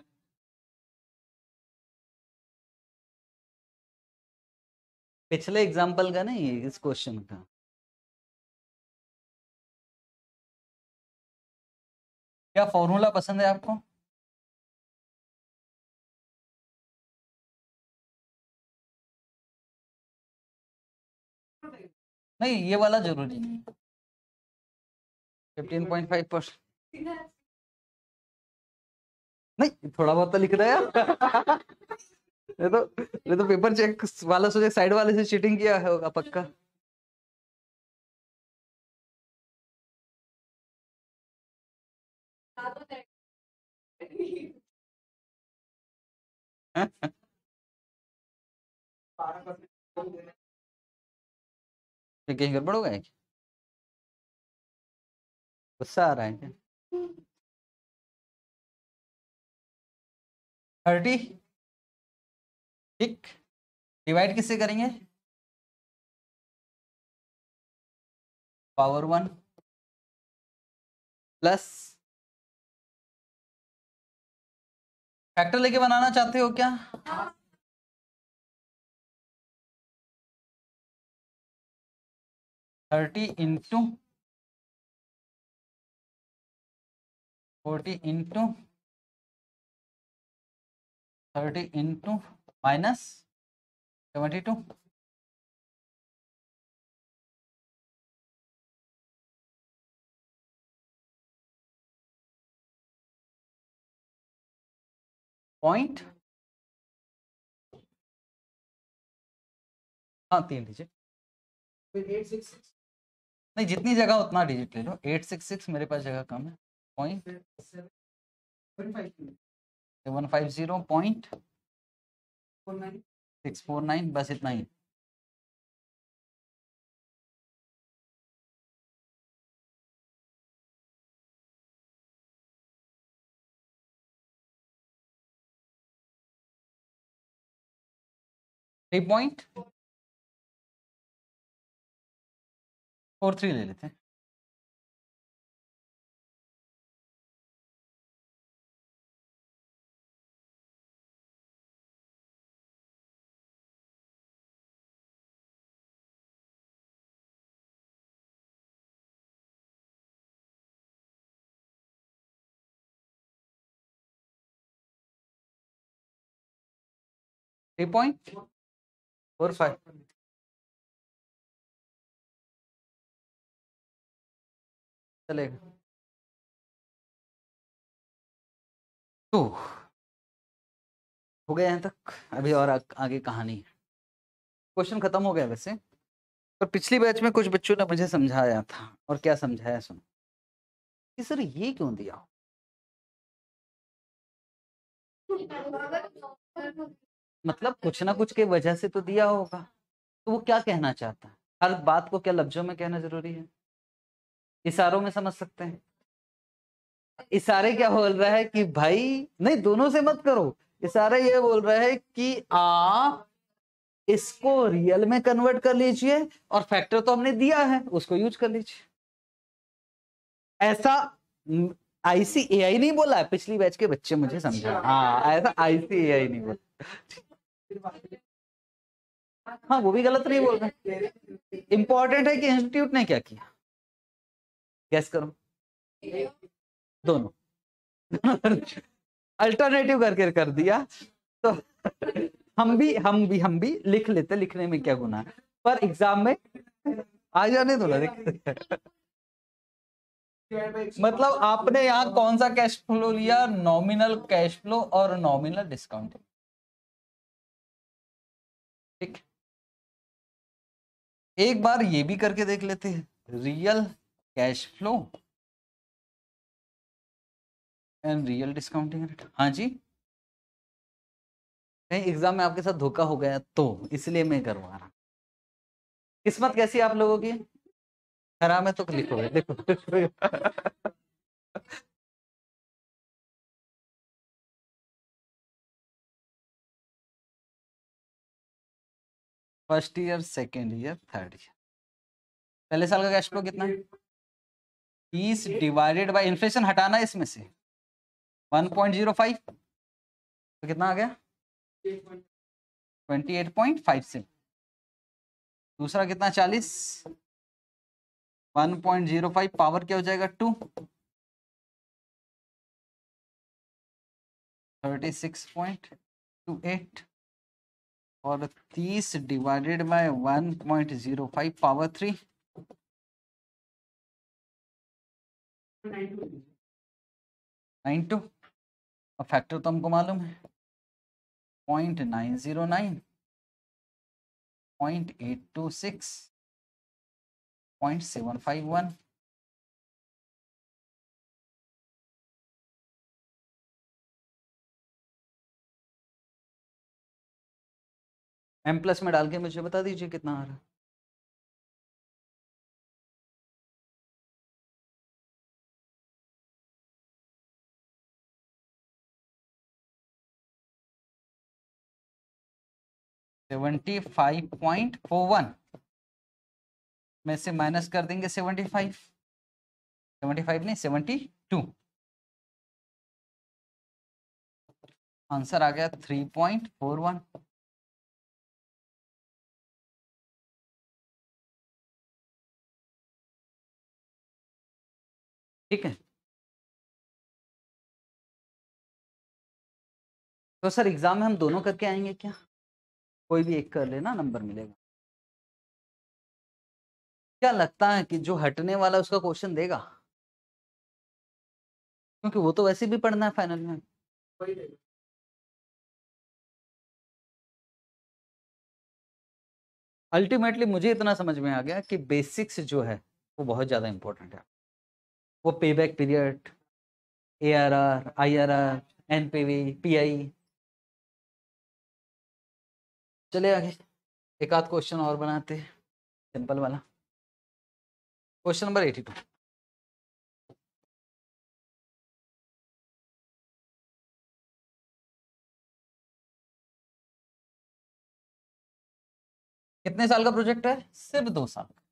पिछले एग्जाम्पल का नहीं, इस क्वेश्चन का। क्या फॉर्मूला पसंद है आपको? नहीं, ये वाला जरूरी नहीं। 15.5%। नहीं, थोड़ा बहुत तो लिख रहा है। ये तो पेपर चेक वाला सोचे साइड वाले से चीटिंग किया होगा पक्का। ये कहीं गड़बड़ हो गया है क्या? गुस्सा आ रहा है क्या? 30 ठीक, डिवाइड किससे करेंगे? पावर 1 प्लस, फैक्टर लेके बनाना चाहते हो क्या? 30 into 40 into 30 into minus 72। Point, हाँ 3 डिजिट। फिर 866 नहीं, जितनी जगह उतना डिजिट ले लो। 866 मेरे पास जगह कम है। पॉइंट 750 पॉइंट 649, बस इतना ही। थ्री पॉइंट 43 ले लेते हैं। 3.45 चलेगा। तो हो गया यहाँ तक, अभी और आगे कहानी है। क्वेश्चन खत्म हो गया वैसे, पर पिछली बैच में कुछ बच्चों ने मुझे समझाया था, और क्या समझाया सुनो कि सर ये क्यों दिया, मतलब कुछ ना कुछ के वजह से तो दिया होगा, तो वो क्या कहना चाहता है, हर बात को क्या लफ्जों में कहना जरूरी है, इशारों में समझ सकते हैं। इशारे क्या बोल रहा है कि भाई नहीं, दोनों से मत करो, इशारे ये बोल रहा है कि आप इसको रियल में कन्वर्ट कर लीजिए, और फैक्टर तो हमने दिया है उसको यूज कर लीजिए। ऐसा ICAI नहीं बोला है, पिछली बैच के बच्चे मुझे समझा, हाँ ऐसा ICAI नहीं बोला। हाँ वो भी गलत नहीं बोल रहे, इंपॉर्टेंट है कि इंस्टीट्यूट ने क्या किया, गैस करो, दोनों अल्टरनेटिव करके कर दिया, तो हम भी लिख लेते, लिखने में क्या गुनाह है, पर एग्जाम में आ जाने दो ना। मतलब आपने यहाँ कौन सा कैश फ्लो लिया, नॉमिनल कैश फ्लो और नॉमिनल डिस्काउंटिंग, ठीक। एक बार ये भी करके देख लेते हैं, real cash flow and real discounting rate. हाँ जी, कहीं एग्जाम में आपके साथ धोखा हो गया तो इसलिए मैं करवा रहा। किस्मत कैसी है आप लोगों की, खराब है तो लिखो, देखो first year, second year, third year, पहले साल का कैश फ्लो कितना है, 30 डिवाइडेड बाय इन्फ्लेशन हटाना है इसमें से 1.05, तो कितना आ गया 28.56। दूसरा कितना 40, 1.05 पावर क्या हो जाएगा 2, 36.28, और 30 डिवाइडेड बाय 1.05 पावर 3, 92, और फैक्टर तो हमको मालूम है 0.909, 0.826, 0.751, M प्लस में डाल के मुझे बता दीजिए कितना आ रहा है। $75.41 में से माइनस कर देंगे 75 नहीं 72, आंसर आ गया 3.41। ठीक है, तो सर एग्जाम में हम दोनों करके आएंगे क्या, कोई भी एक कर लेना, नंबर मिलेगा। क्या लगता है कि जो हटने वाला उसका क्वेश्चन देगा, क्योंकि वो तो वैसे भी पढ़ना है फाइनल में। अल्टीमेटली मुझे इतना समझ में आ गया कि बेसिक्स जो है वो बहुत ज्यादा इंपॉर्टेंट है, वो payback period, ARR, IRR, NPV, PI। चले आगे, एक आध क्वेश्चन और बनाते हैं, सिंपल वाला क्वेश्चन नंबर 82। कितने साल का प्रोजेक्ट है, सिर्फ 2 साल का।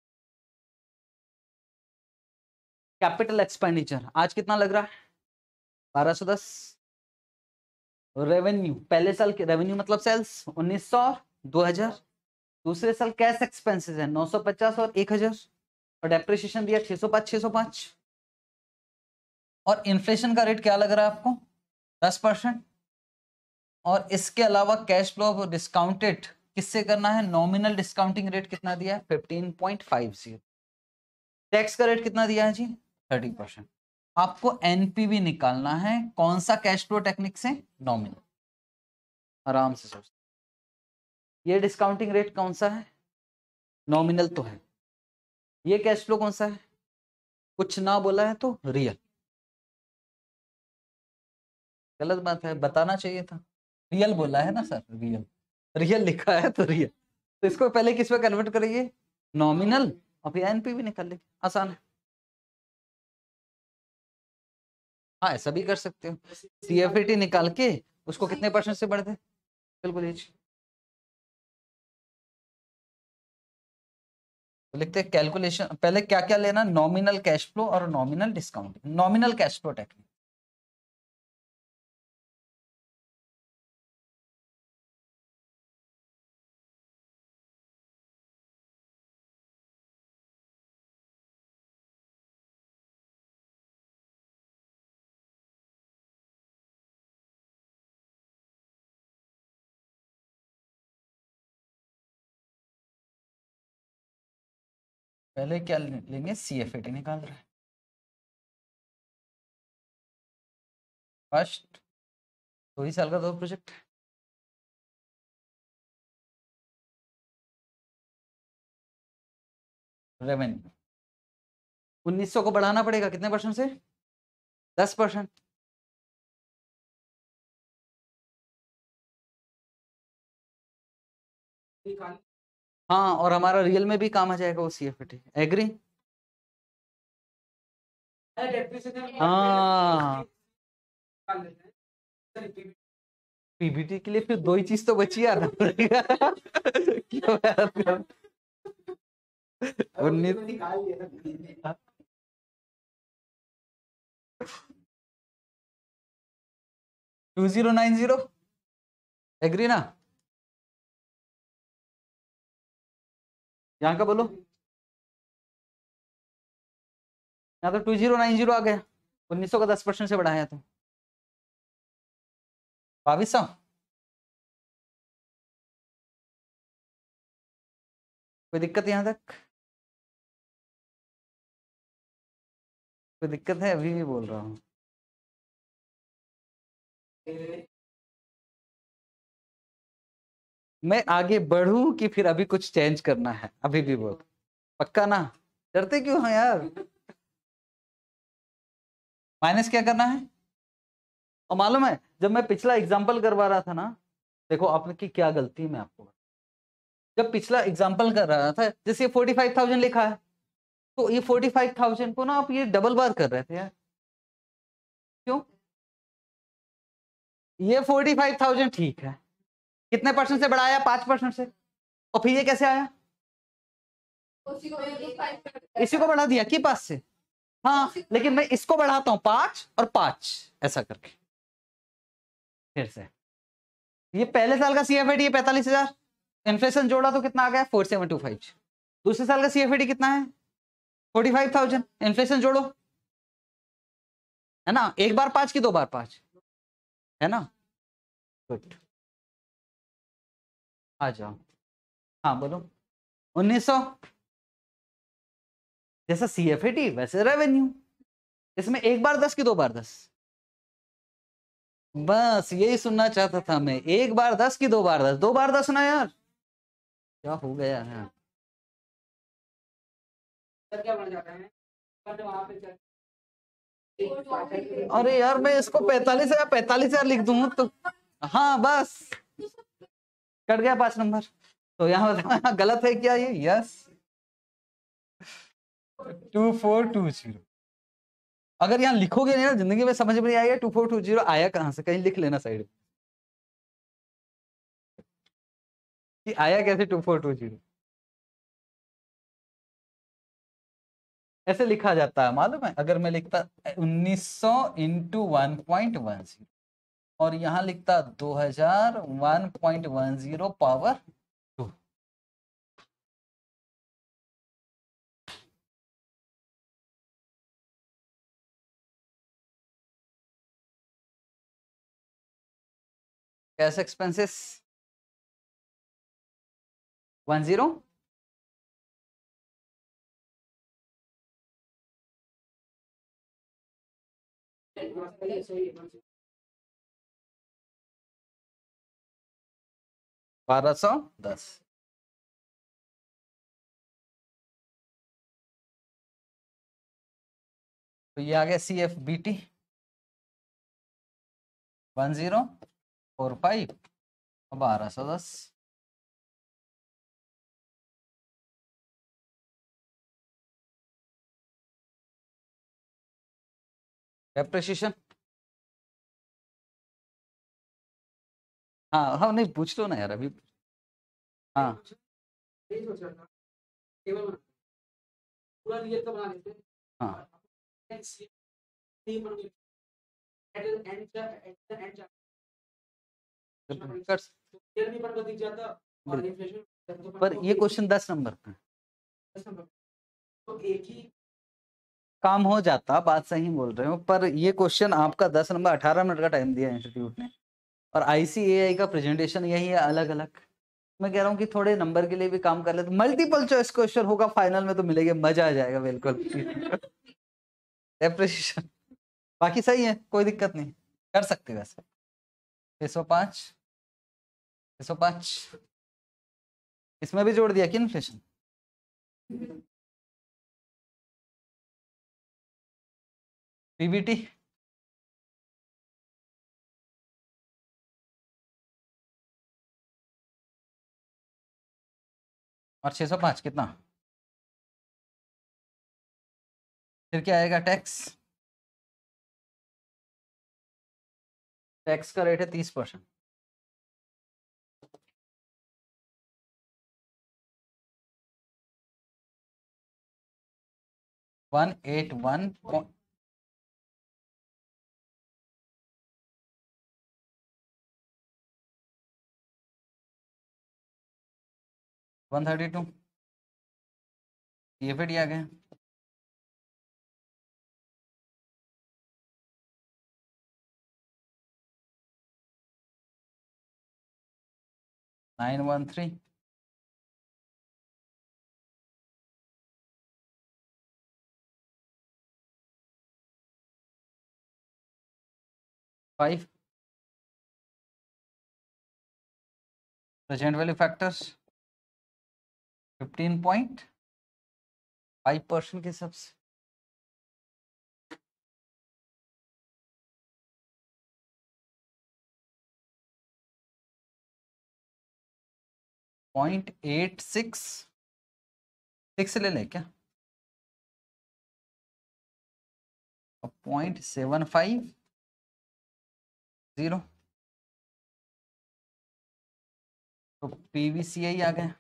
कैपिटल एक्सपेंडिचर आज कितना लग रहा है 1210। रेवेन्यू पहले साल के रेवेन्यू मतलब सेल्स 1900 और 2000। दूसरे साल कैश एक्सपेंसेस है 950 और 1000, और डेप्रिसिएशन दिया 605। और इन्फ्लेशन का रेट क्या लग रहा है आपको 10%, और इसके अलावा कैश फ्लो डिस्काउंटेड किससे करना है? नॉमिनल डिस्काउंटिंग रेट कितना दिया है? 15.50। टैक्स का रेट कितना दिया है जी? 30%। आपको एनपीवी निकालना है, कौन सा कैश फ्लो टेक्निक से? नॉमिनल। आराम से सोच, ये डिस्काउंटिंग रेट कौन सा है? नॉमिनल तो है। ये कैश फ्लो कौन सा है? कुछ ना बोला है तो रियल। गलत बात है, बताना चाहिए था। रियल बोला है ना सर, रियल। रियल लिखा है तो रियल। तो इसको पहले किस में कन्वर्ट करेंगे? नॉमिनल, और फिर एनपीवी निकाल लेंगे। आसान है। हाँ, ऐसा भी कर सकते हो। सीएफएटी निकाल के उसको कितने परसेंट से बढ़ दे। बिल्कुल ये तो लिखते हैं कैलकुलेशन। पहले क्या क्या लेना? नॉमिनल कैश फ्लो और nominal discount. Nominal cash flow technique. पहले क्या लेंगे? सीएफएटी निकाल रहे हैं। फर्स्ट 2 ही साल का 2 प्रोजेक्ट। रेवेन्यू 1900 को बढ़ाना पड़ेगा कितने परसेंट से? 10%। निकाल हाँ, और हमारा रियल में भी काम आ जाएगा वो सीएफएटी। एग्री? हाँ, निकाल लेते हैं। पीबीटी के लिए फिर 2 ही चीज तो बची आना पड़ेगा। क्यों यार? 19 निकाल लिया। 2090। एग्री ना? यहाँ का बोलो। यहाँ तो 2090 आ गया। 1900 का 10% से बढ़ाया तो 2200। कोई दिक्कत यहाँ तक? कोई दिक्कत है? अभी भी बोल रहा हूँ। मैं आगे बढ़ूं कि फिर अभी कुछ चेंज करना है? अभी भी बोल। पक्का ना? डरते क्यों हैं यार? माइनस क्या करना है? और मालूम है जब मैं पिछला एग्जाम्पल करवा रहा था ना, देखो आपकी क्या गलती है, मैं आपको जब पिछला एग्जाम्पल कर रहा था, जैसे 45,000 लिखा है, तो ये 45,000 को ना आप ये डबल बार कर रहे थे यार। क्यों? ये 45,000 ठीक है, कितने परसेंट से बढ़ाया? 5% से। और फिर ये कैसे आया? इसी को बढ़ा दिया कि 5 से। हाँ, लेकिन मैं इसको बढ़ाता हूं 5 और 5 ऐसा करके। फिर से ये पहले साल का सीएफएडी है 45,000, इन्फ्लेशन जोड़ा तो कितना आ गया? 4725। दूसरे साल का सीएफएडी कितना है? 45,000। इन्फ्लेशन जोड़ो, है ना? एक बार 5 की 2 बार 5, है ना? गुड, आ जाओ। हाँ बोलो। 1900 जैसा सीएफएडी वैसे रेवेन्यू। इसमें एक बार 10 की 2 बार 10? बस यही सुनना चाहता था मैं। एक बार 10 की 2 बार 10? 2 बार 10 ना यार, क्या हो गया है? क्या बन जाता है वहां पे चल। अरे यार मैं इसको 45,000 लिख दूं तो हाँ बस कट गया 5 नंबर। तो यहाँ बताओ गलत है क्या ये? यस, 2420। अगर यहाँ लिखोगे नहीं ना, जिंदगी में समझ में नहीं आएगा 2420 आया कहां से। कहीं लिख लेना साइड कि आया कैसे 2420। ऐसे लिखा जाता है मालूम है? अगर मैं लिखता 1900 इंटू 1.10 और यहाँ लिखता 2000 1.10 पावर कैश एक्सपेंसेस 10 सही है 1210। तो ये आ गया CFBT 1045 और 1210। डेप्रिसिएशन, हाँ हाँ नहीं पूछ लो ना यार अभी। हाँ यही सोच रहा था केवल पूरा रियल का बना देते हैं हाँ कर रियल भी पर दिख जाता और इन्फ्लेशन पर ये क्वेश्चन 10 नंबर का है। तो एक ही काम हो जाता, बात सही बोल रहे हो, पर ये क्वेश्चन आपका 10 नंबर 18 मिनट का टाइम दिया इंस्टीट्यूट ने, और ICAI का प्रेजेंटेशन यही है अलग अलग। मैं कह रहा हूँ कि थोड़े नंबर के लिए भी काम कर ले, तो मल्टीपल चॉइस क्वेश्चन होगा फाइनल में तो मिलेगा, मजा आ जाएगा बिल्कुल। डेप्रिसिएशन बाकी सही है, कोई दिक्कत नहीं, कर सकते वैसे। 605 605 इसमें भी जोड़ दिया कि इन्फ्लेशन। PBT और 605 कितना, फिर क्या आएगा, टैक्स। टैक्स का रेट है 30%। वन 132 ये फिर दिया गया। नाइन 13 5 प्रेजेंट वैल्यू फैक्टर्स 15.5% के हिसाब से। पॉइंट 866 ले लें क्या, 0.750 तो PVCI आ गया।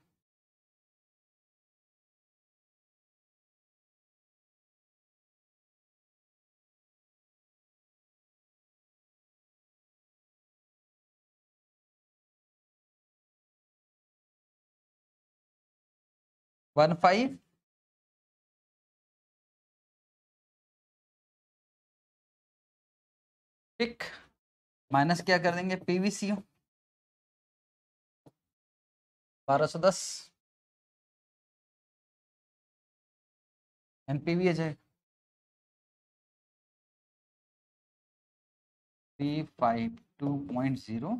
वन 5 ठीक, माइनस क्या कर देंगे, PVCO 1210 NPV आ जाएगा 352.0।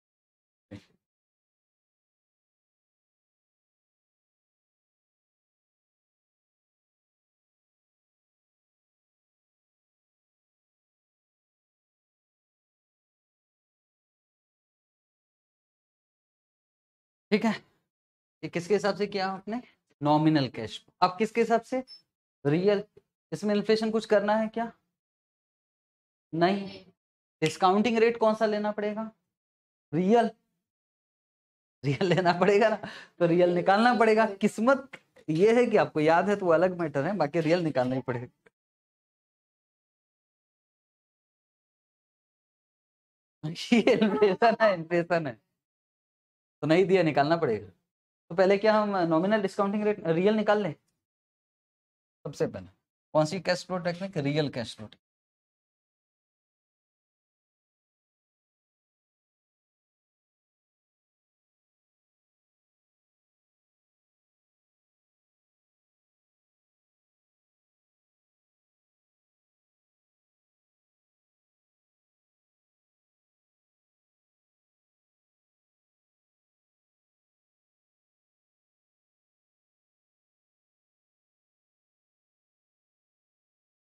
ठीक है, ये किसके हिसाब से किया आपने, नॉमिनल कैश। अब किसके हिसाब से, रियल। इसमें इन्फ्लेशन कुछ करना है क्या, नहीं। डिस्काउंटिंग रेट कौन सा लेना पड़ेगा, रियल। रियल लेना पड़ेगा ना, तो रियल निकालना पड़ेगा। किस्मत ये है कि आपको याद है तो वो अलग मैटर है, बाकी रियल निकालना ही पड़ेगा। ये इन्फ्लेशन है, इन्फ्लेशन है, तो नहीं दिया, निकालना पड़ेगा। तो पहले क्या हम नॉमिनल डिस्काउंटिंग रेट रियल निकाल लें, सबसे पहले कौन सी cash flow technique, real cash flow.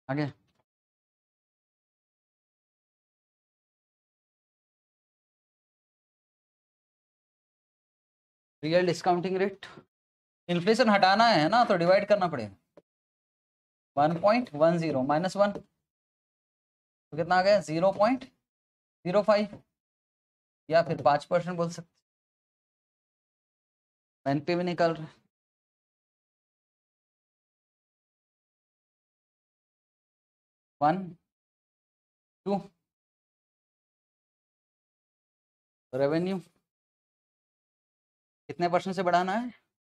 आगे रियल डिस्काउंटिंग रेट, इन्फ्लेशन हटाना है ना, तो डिवाइड करना पड़ेगा। 1.10 -1 तो कितना आ गया? 0.05 या फिर 5% बोल सकते। पेन पे भी निकाल रहे। 1 2 रेवेन्यू कितने % से बढ़ाना है?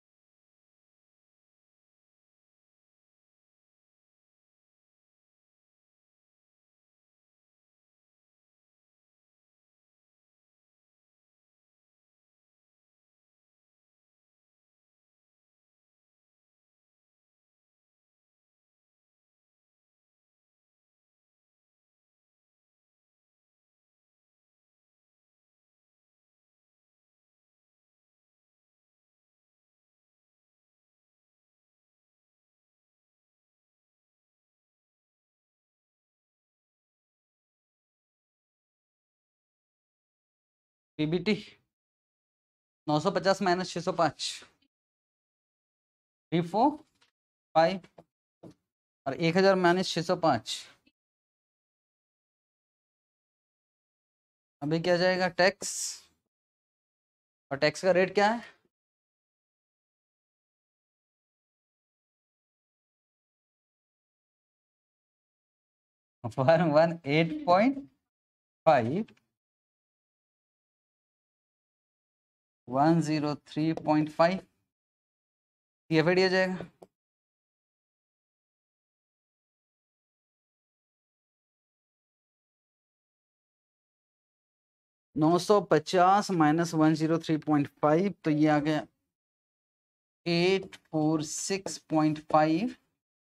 पीबीटी 950 - 605 3 4 5 और 1000 - 605। अभी क्या जाएगा? टैक्स, और टैक्स का रेट क्या है? वन 8.5 103.5 सीएफडी आ जाएगा। $950 - 103.5 तो ये आ गया 846.5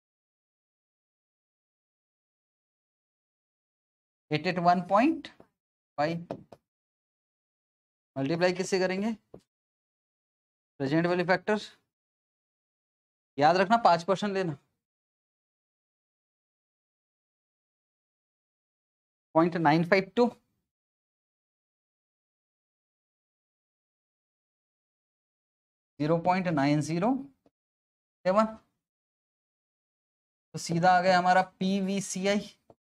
881.5 मल्टीप्लाई किससे करेंगे? प्रेजेंट वैल्यू फैक्टर, याद रखना 5% लेना। 0.952 0.907 तो सीधा आ गया हमारा पीवीसीआई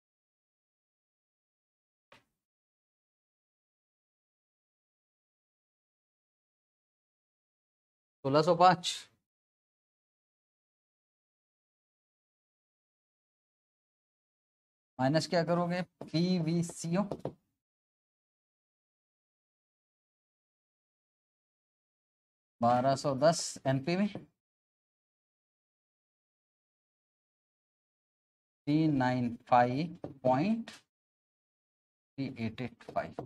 1605 माइनस क्या करोगे? पीवीसीओ 1210 एनपीवी 395.3885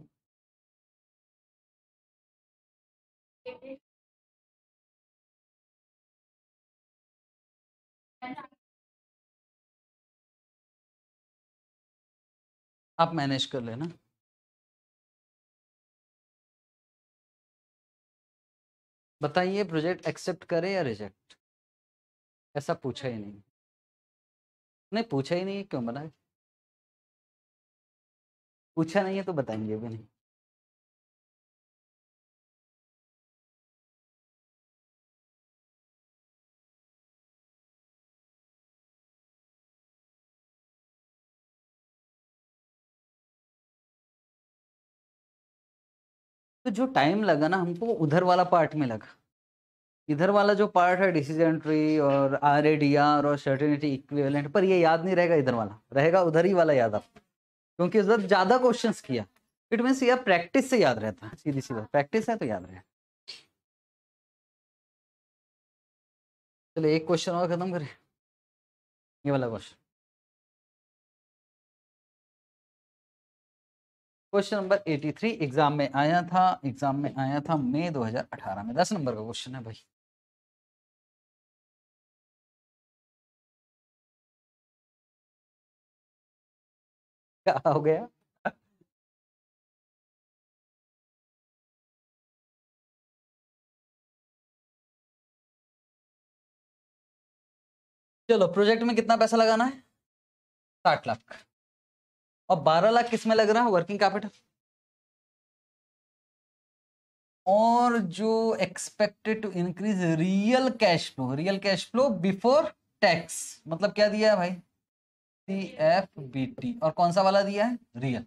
आप मैनेज कर लेना। बताइए प्रोजेक्ट एक्सेप्ट करे या रिजेक्ट? ऐसा पूछा ही नहीं, नहीं पूछा ही नहीं, क्यों बनाए? पूछा नहीं है तो बताएंगे भी नहीं। तो जो टाइम लगा ना हमको, उधर वाला पार्ट में लगा। इधर वाला जो पार्ट है डिसीजन ट्री और आरएडीआर और सर्टेनिटी इक्विवेलेंट पर, ये याद नहीं रहेगा। इधर वाला रहेगा, उधर ही वाला याद आपको, क्योंकि उधर ज्यादा क्वेश्चंस किया। इट मीन्स यह प्रैक्टिस से याद रहता है, सीधी सी बात, प्रैक्टिस है तो याद रहेगा। चलिए एक क्वेश्चन और खत्म करें, ये वाला क्वेश्चन। क्वेश्चन नंबर 83 एग्जाम में आया था, मई 2018 में। 10 नंबर का क्वेश्चन है भाई। क्या हो गया? चलो प्रोजेक्ट में कितना पैसा लगाना है? 60 लाख, और 12 लाख किस में लग रहा है? Working capital. और जो expected to increase real cash flow, real cash flow before tax, मतलब क्या दिया है भाई? CFBT। और कौन सा वाला दिया है? रियल।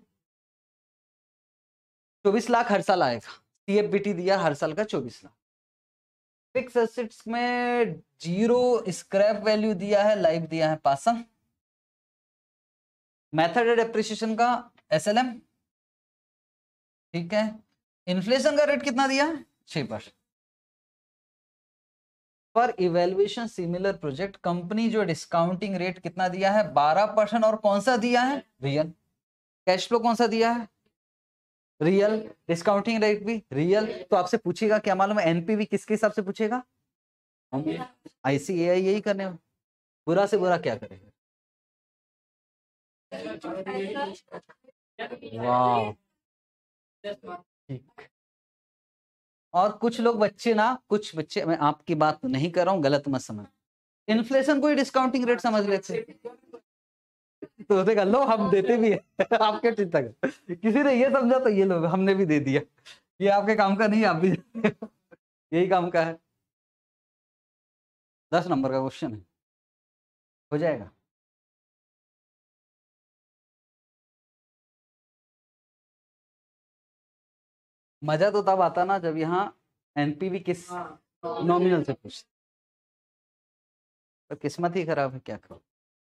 24 लाख हर साल आएगा। CFBT दिया हर साल का 24 लाख। फिक्स एसेट्स में 0 स्क्रैप वैल्यू दिया है, लाइव दिया है पासम। मेथड डेप्रिसिएशन का SLM, ठीक है। इन्फ्लेशन का रेट कितना दिया है? 6%। पर इवेल्युएशन सिमिलर प्रोजेक्ट कंपनी जो डिस्काउंटिंग रेट कितना दिया है? 12%। और कौन सा दिया है? रियल। कैश फ्लो कौन सा दिया है? रियल। डिस्काउंटिंग रेट भी रियल। तो आपसे पूछेगा क्या मालूम है? एनपीवी किसके हिसाब से पूछेगा? ICAI यही करने, बुरा से बुरा क्या करेगा? वाह, ठीक। और कुछ लोग बच्चे ना, कुछ बच्चे, मैं आपकी बात नहीं कर रहा हूँ, गलत मत समझ, इन्फ्लेशन को ही डिस्काउंटिंग रेट समझ लेते, तो उसे कर लो, हम देते भी है आप क्या चिंता कर। किसी ने ये समझा तो ये लो, हमने भी दे दिया। ये आपके काम का नहीं, आप भी यही काम का है। 10 नंबर का क्वेश्चन है, हो जाएगा। मजा तो तब आता ना जब यहाँ एनपीवी किस नॉमिनल से पूछते, तो किस्मत ही खराब है, क्या करो।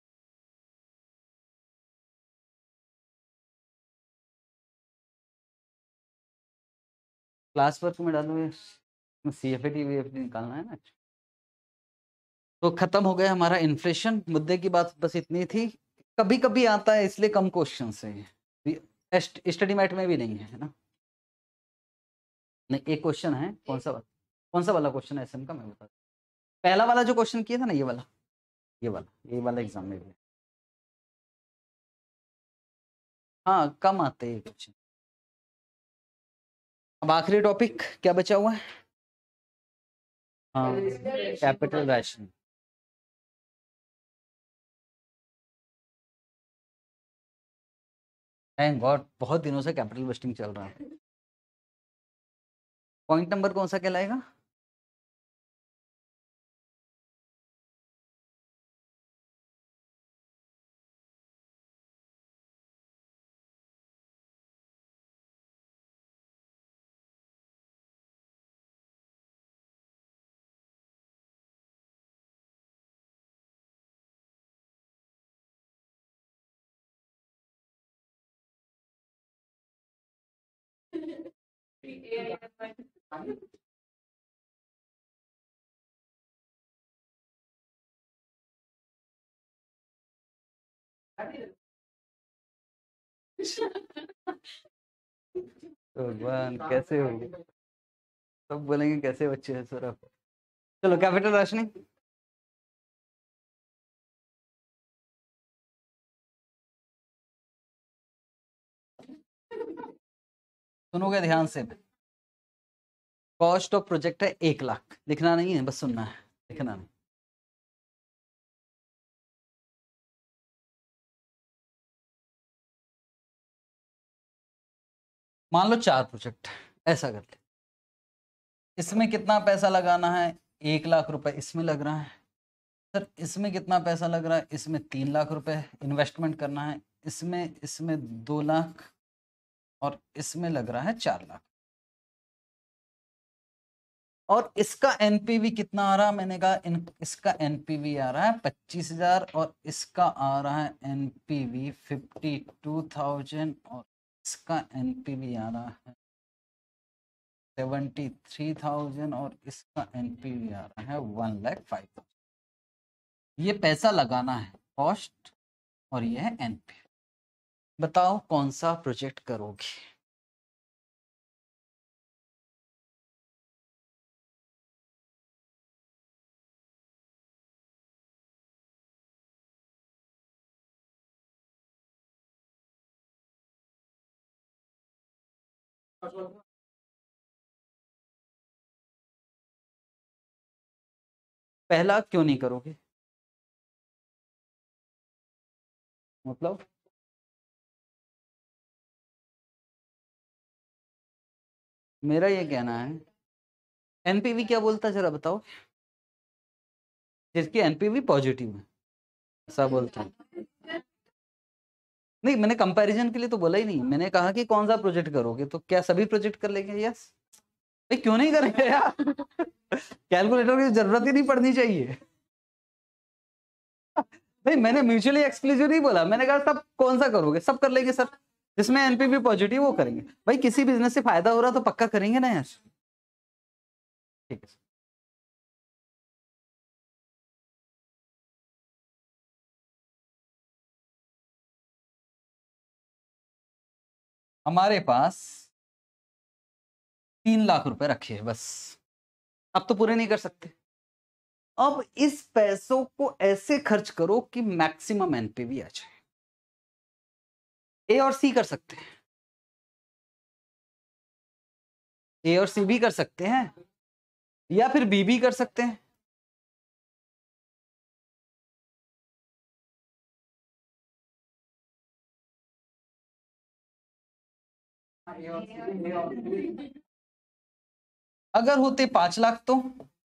क्लास वर्क में डालो, CFAT VFD निकालना है ना। तो खत्म हो गया हमारा इन्फ्लेशन। मुद्दे की बात बस इतनी थी। कभी कभी आता है इसलिए कम क्वेश्चन है, स्टडी मैट में भी नहीं है ना। नहीं, एक क्वेश्चन है, कौन सा वाला क्वेश्चन है एसएम का, मैं बता, पहला वाला जो क्वेश्चन किया था ना, ये वाला एग्जाम में भी। हाँ, कम आते हैं क्वेश्चन। अब आखिरी टॉपिक क्या बचा हुआ है? हाँ, कैपिटल रैशनिंग। थैंक गॉड, बहुत दिनों से कैपिटल बस्टिंग चल रहा है। पॉइंट नंबर कौन सा कहलाएगा? तो भगवान, कैसे होंगे, सब बोलेंगे कैसे बच्चे हैं सर आप। चलो, कैपिटल रैशनिंग। सुनोगे ध्यान से। कॉस्ट ऑफ प्रोजेक्ट है 1 लाख, लिखना नहीं है, बस सुनना है, लिखना नहीं। मान लो 4 प्रोजेक्ट, ऐसा कर ले। इसमें कितना पैसा लगाना है? 1 लाख रुपए इसमें लग रहा है सर। इसमें कितना पैसा लग रहा है? इसमें 3 लाख रुपए इन्वेस्टमेंट करना है। इसमें 2 लाख, और इसमें लग रहा है 4 लाख। और इसका एनपीवी कितना आ रहा है? मैंने कहा इसका एनपीवी आ रहा है 25,000, और इसका आ रहा है एनपीवी 52,000, और इसका एनपीवी आ रहा है 73,000, और इसका एनपीवी आ रहा है 1,05,000। ये पैसा लगाना है, कॉस्ट, और ये है एनपीवी। बताओ कौन सा प्रोजेक्ट करोगे? पहला क्यों नहीं करोगे? मतलब मेरा ये कहना है, एनपीवी क्या बोलता है जरा बताओ, जिसकी एनपीवी पॉजिटिव है ऐसा बोलता है। नहीं, मैंने कंपैरिजन के लिए तो बोला ही नहीं, मैंने कहा कि कौन सा प्रोजेक्ट करोगे, तो क्या सभी प्रोजेक्ट कर लेंगे? यस। भाई क्यों नहीं करेंगे यार? कैलकुलेटर की जरूरत ही नहीं पड़नी चाहिए। भाई मैंने म्यूचुअली एक्सक्लूसिव नहीं बोला, मैंने कहा सब कौन सा करोगे, सब कर लेंगे सर, जिसमें एनपीवी पॉजिटिव वो करेंगे। भाई किसी बिजनेस से फायदा हो रहा तो पक्का करेंगे ना यार। ठीक है। हमारे पास 3 लाख रुपए रखे हैं बस, अब तो पूरे नहीं कर सकते। अब इस पैसों को ऐसे खर्च करो कि मैक्सिमम एनपीवी आ जाए। ए और सी कर सकते हैं, ए और सी भी कर सकते हैं, या फिर बी भी कर सकते हैं। अगर होते 5 लाख तो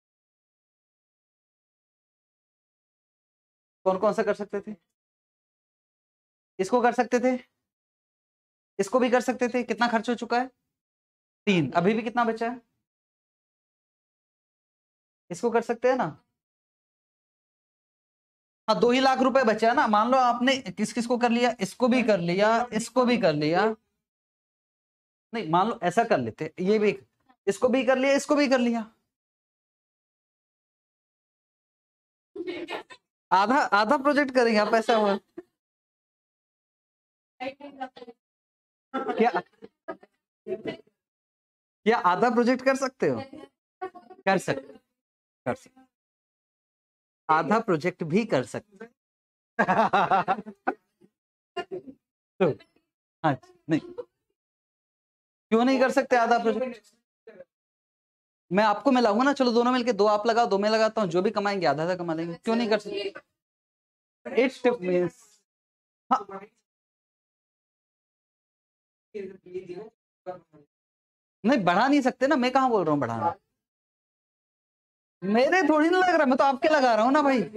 कौन कौन सा कर सकते थे? इसको कर सकते थे, इसको भी कर सकते थे। कितना खर्च हो चुका है? 3। अभी भी कितना बचा है? इसको कर सकते हैं ना? हाँ, 2 ही लाख रुपए बचा है ना। मान लो आपने किस किस को कर लिया, इसको भी कर लिया, इसको भी कर लिया। नहीं, मान लो ऐसा कर लेते, ये भी, इसको भी कर लिया, इसको भी कर लिया। आधा आधा प्रोजेक्ट करेंगे आप, ऐसा हुआ क्या? क्या आधा प्रोजेक्ट कर सकते हो? कर सकते, कर सकते, आधा प्रोजेक्ट भी कर सकते। तो हाँ, नहीं क्यों नहीं कर सकते आधा प्रोजेक्ट? मैं आपको मिलाऊंगा ना, चलो दोनों मिलके, 2 आप लगाओ 2 मैं लगाता हूँ, जो भी कमाएंगे आधा आधा कमा लेंगे। क्यों नहीं कर सकते? इट मींस, हाँ, नहीं बढ़ा नहीं सकते ना, मैं कहाँ बोल रहा हूँ बढ़ाना, मेरे थोड़ी ना लग रहा, मैं तो आपके लगा रहा हूँ ना भाई।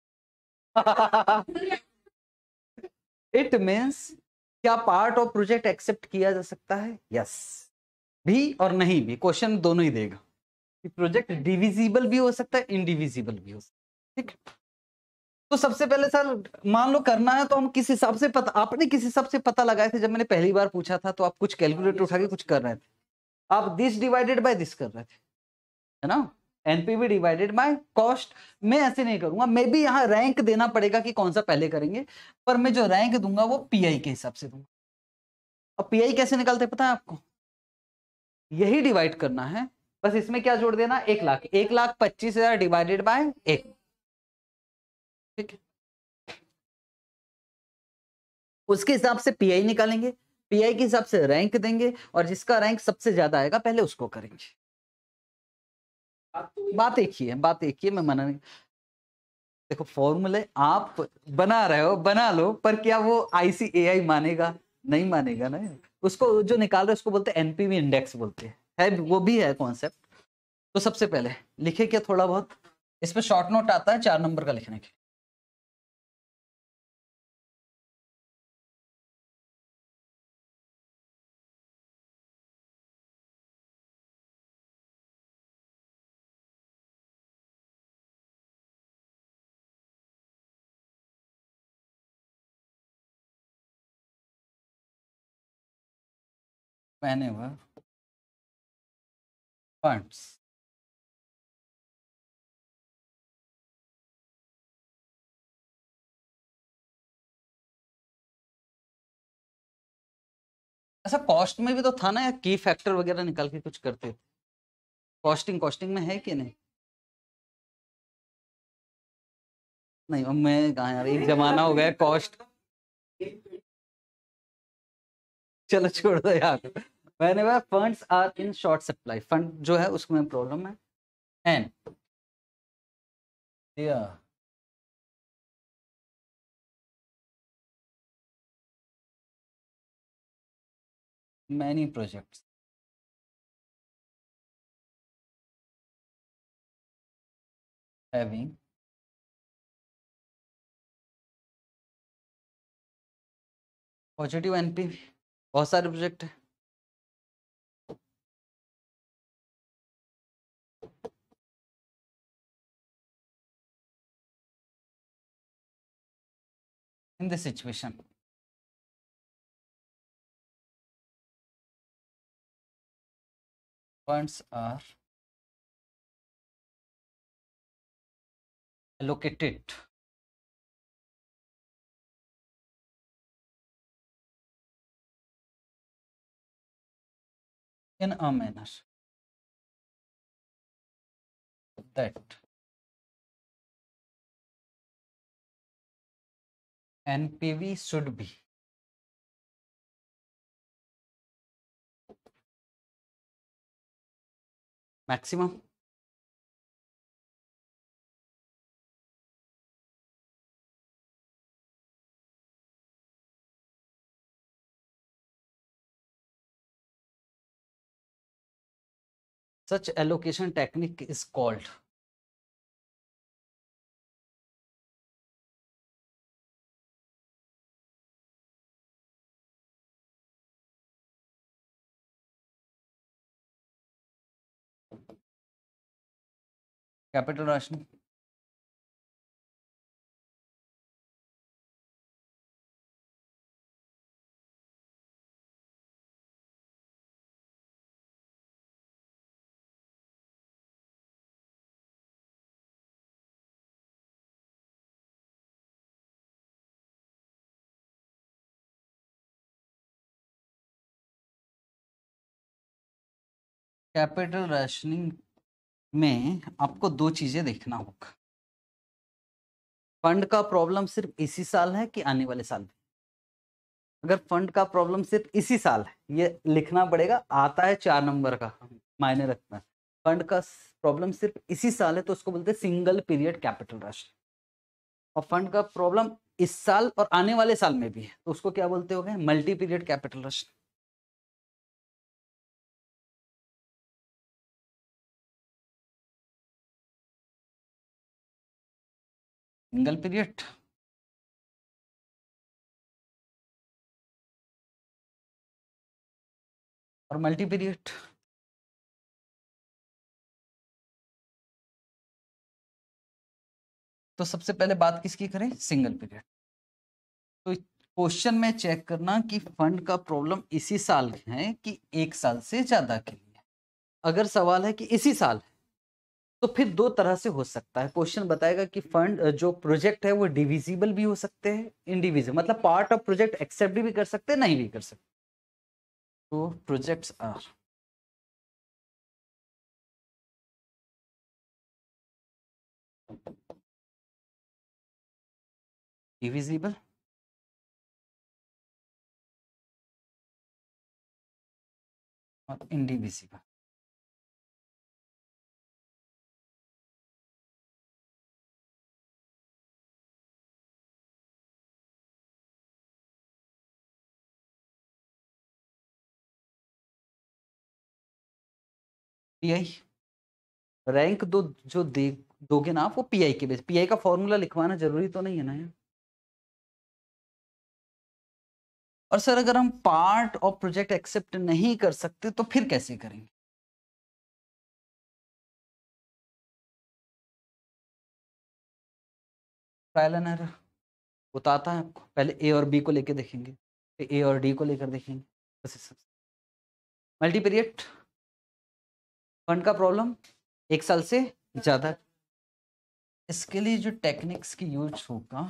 इट मींस क्या पार्ट ऑफ प्रोजेक्ट एक्सेप्ट किया जा सकता है? यस। भी और नहीं भी, क्वेश्चन दोनों ही देगा कि प्रोजेक्ट डिविजिबल भी हो सकता है, इनडिविजिबल भी हो सकता है। ठीक है, तो सबसे पहले सर मान लो करना है तो हम किस हिसाब से पता, आपने किस हिसाब से पता लगाए थे? जब मैंने पहली बार पूछा था तो आप कुछ कैलकुलेटर उठा के कुछ कर रहे थे, आप दिस डिवाइडेड बाय दिस कर रहे थे, है ना? NPV divided by cost. मैं ऐसे नहीं करूंगा, मैं भी यहाँ रैंक देना पड़ेगा कि कौन सा पहले करेंगे, पर मैं जो रैंक दूंगा वो पीआई के हिसाब से दूंगा। अब पीआई कैसे निकालते पता है आपको? यही डिवाइड करना है, बस इसमें क्या जोड़ देना, 1 लाख, 1,25,000 डिवाइडेड बाय 1। ठीक है, उसके हिसाब से पीआई निकालेंगे, पीआई के हिसाब से रैंक देंगे, और जिसका रैंक सबसे ज्यादा आएगा पहले उसको करेंगे। बात एक ही है, बात एक ही है, मैं मना नहीं। देखो फॉर्मूले आप बना रहे हो, बना लो, पर क्या वो आईसीएआई मानेगा? नहीं मानेगा ना। उसको जो निकाल रहे हैं उसको बोलते हैं एनपीवी इंडेक्स बोलते हैं, वो भी है कॉन्सेप्ट। तो सबसे पहले लिखे क्या थोड़ा बहुत, इस पे शॉर्ट नोट आता है 4 नंबर का लिखने के। मैंने हुआ फंड्स, ऐसा कॉस्ट में भी तो था ना यार, की फैक्टर वगैरह निकाल के कुछ करते थे। कॉस्टिंग, कॉस्टिंग में है कि नहीं? नहीं, अब मैं कहा यार, एक जमाना हो गया कॉस्ट, चलो छोड़ दो यार। मैंने कहा funds are in short supply, fund जो है उसमें प्रॉब्लम है। And many projects having positive NPV, बहुत सारे प्रोजेक्ट है। In this situation, funds are allocated in a manner that NPV should be maximum such allocation technique is called capital rationing। Capital rationing में आपको दो चीजें देखना होगा। फंड का प्रॉब्लम सिर्फ इसी साल है कि आने वाले साल में? अगर फंड का प्रॉब्लम सिर्फ इसी साल है, ये लिखना पड़ेगा, आता है 4 नंबर का, मायने रखता है। फंड का प्रॉब्लम सिर्फ इसी साल है तो उसको बोलते हैं सिंगल पीरियड कैपिटल राशनिंग। और फंड का प्रॉब्लम इस साल और आने वाले साल में भी है तो उसको क्या बोलते हो गए? Multi period capital rationing. Single period और मल्टी पीरियड। तो सबसे पहले बात किसकी करें? Single period. तो क्वेश्चन में चेक करना कि फंड का प्रॉब्लम इसी साल है कि एक साल से ज्यादा के लिए। अगर सवाल है कि इसी साल है तो फिर दो तरह से हो सकता है। क्वेश्चन बताएगा कि फंड जो प्रोजेक्ट है वो डिविजिबल भी हो सकते हैं, इंडिविजिबल मतलब पार्ट ऑफ प्रोजेक्ट एक्सेप्ट भी कर सकते हैं, नहीं भी कर सकते। तो प्रोजेक्ट्स आर डिविजिबल और इंडिविजिबल। पीआई रैंक दो जो दे दोगे ना आप, वो पीआई के बेस। पीआई का फॉर्मूला लिखवाना जरूरी तो नहीं है ना यार। और सर अगर हम पार्ट ऑफ प्रोजेक्ट एक्सेप्ट नहीं कर सकते तो फिर कैसे करेंगे? ट्रायल एंड एरर बताता है आपको। पहले ए और बी को लेकर देखेंगे, फिर ए और डी को लेकर देखेंगे। मल्टी पीरियड फंड का प्रॉब्लम एक साल से ज्यादा। इसके लिए जो टेक्निक्स की यूज होगा,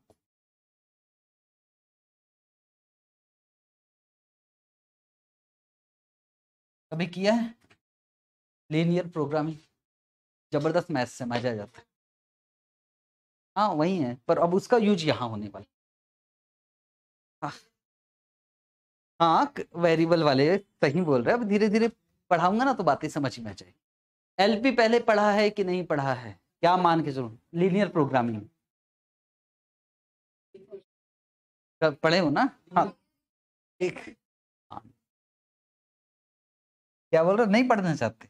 कभी किया है? लीनियर प्रोग्रामिंग, जबरदस्त मैथ से मजा आ जाता है। हाँ वही है, पर अब उसका यूज यहाँ होने वाला। हाँ हाँ वेरिएबल वाले सही बोल रहे हैं। अब धीरे धीरे पढ़ाऊंगा ना तो बातें समझ में आ जाएगी। एलपी पहले पढ़ा है कि नहीं पढ़ा है? क्या मान के चलो, लीनियर प्रोग्रामिंग पढ़े हो ना? हाँ एक हाँ क्या बोल रहे हो, नहीं पढ़ना चाहते?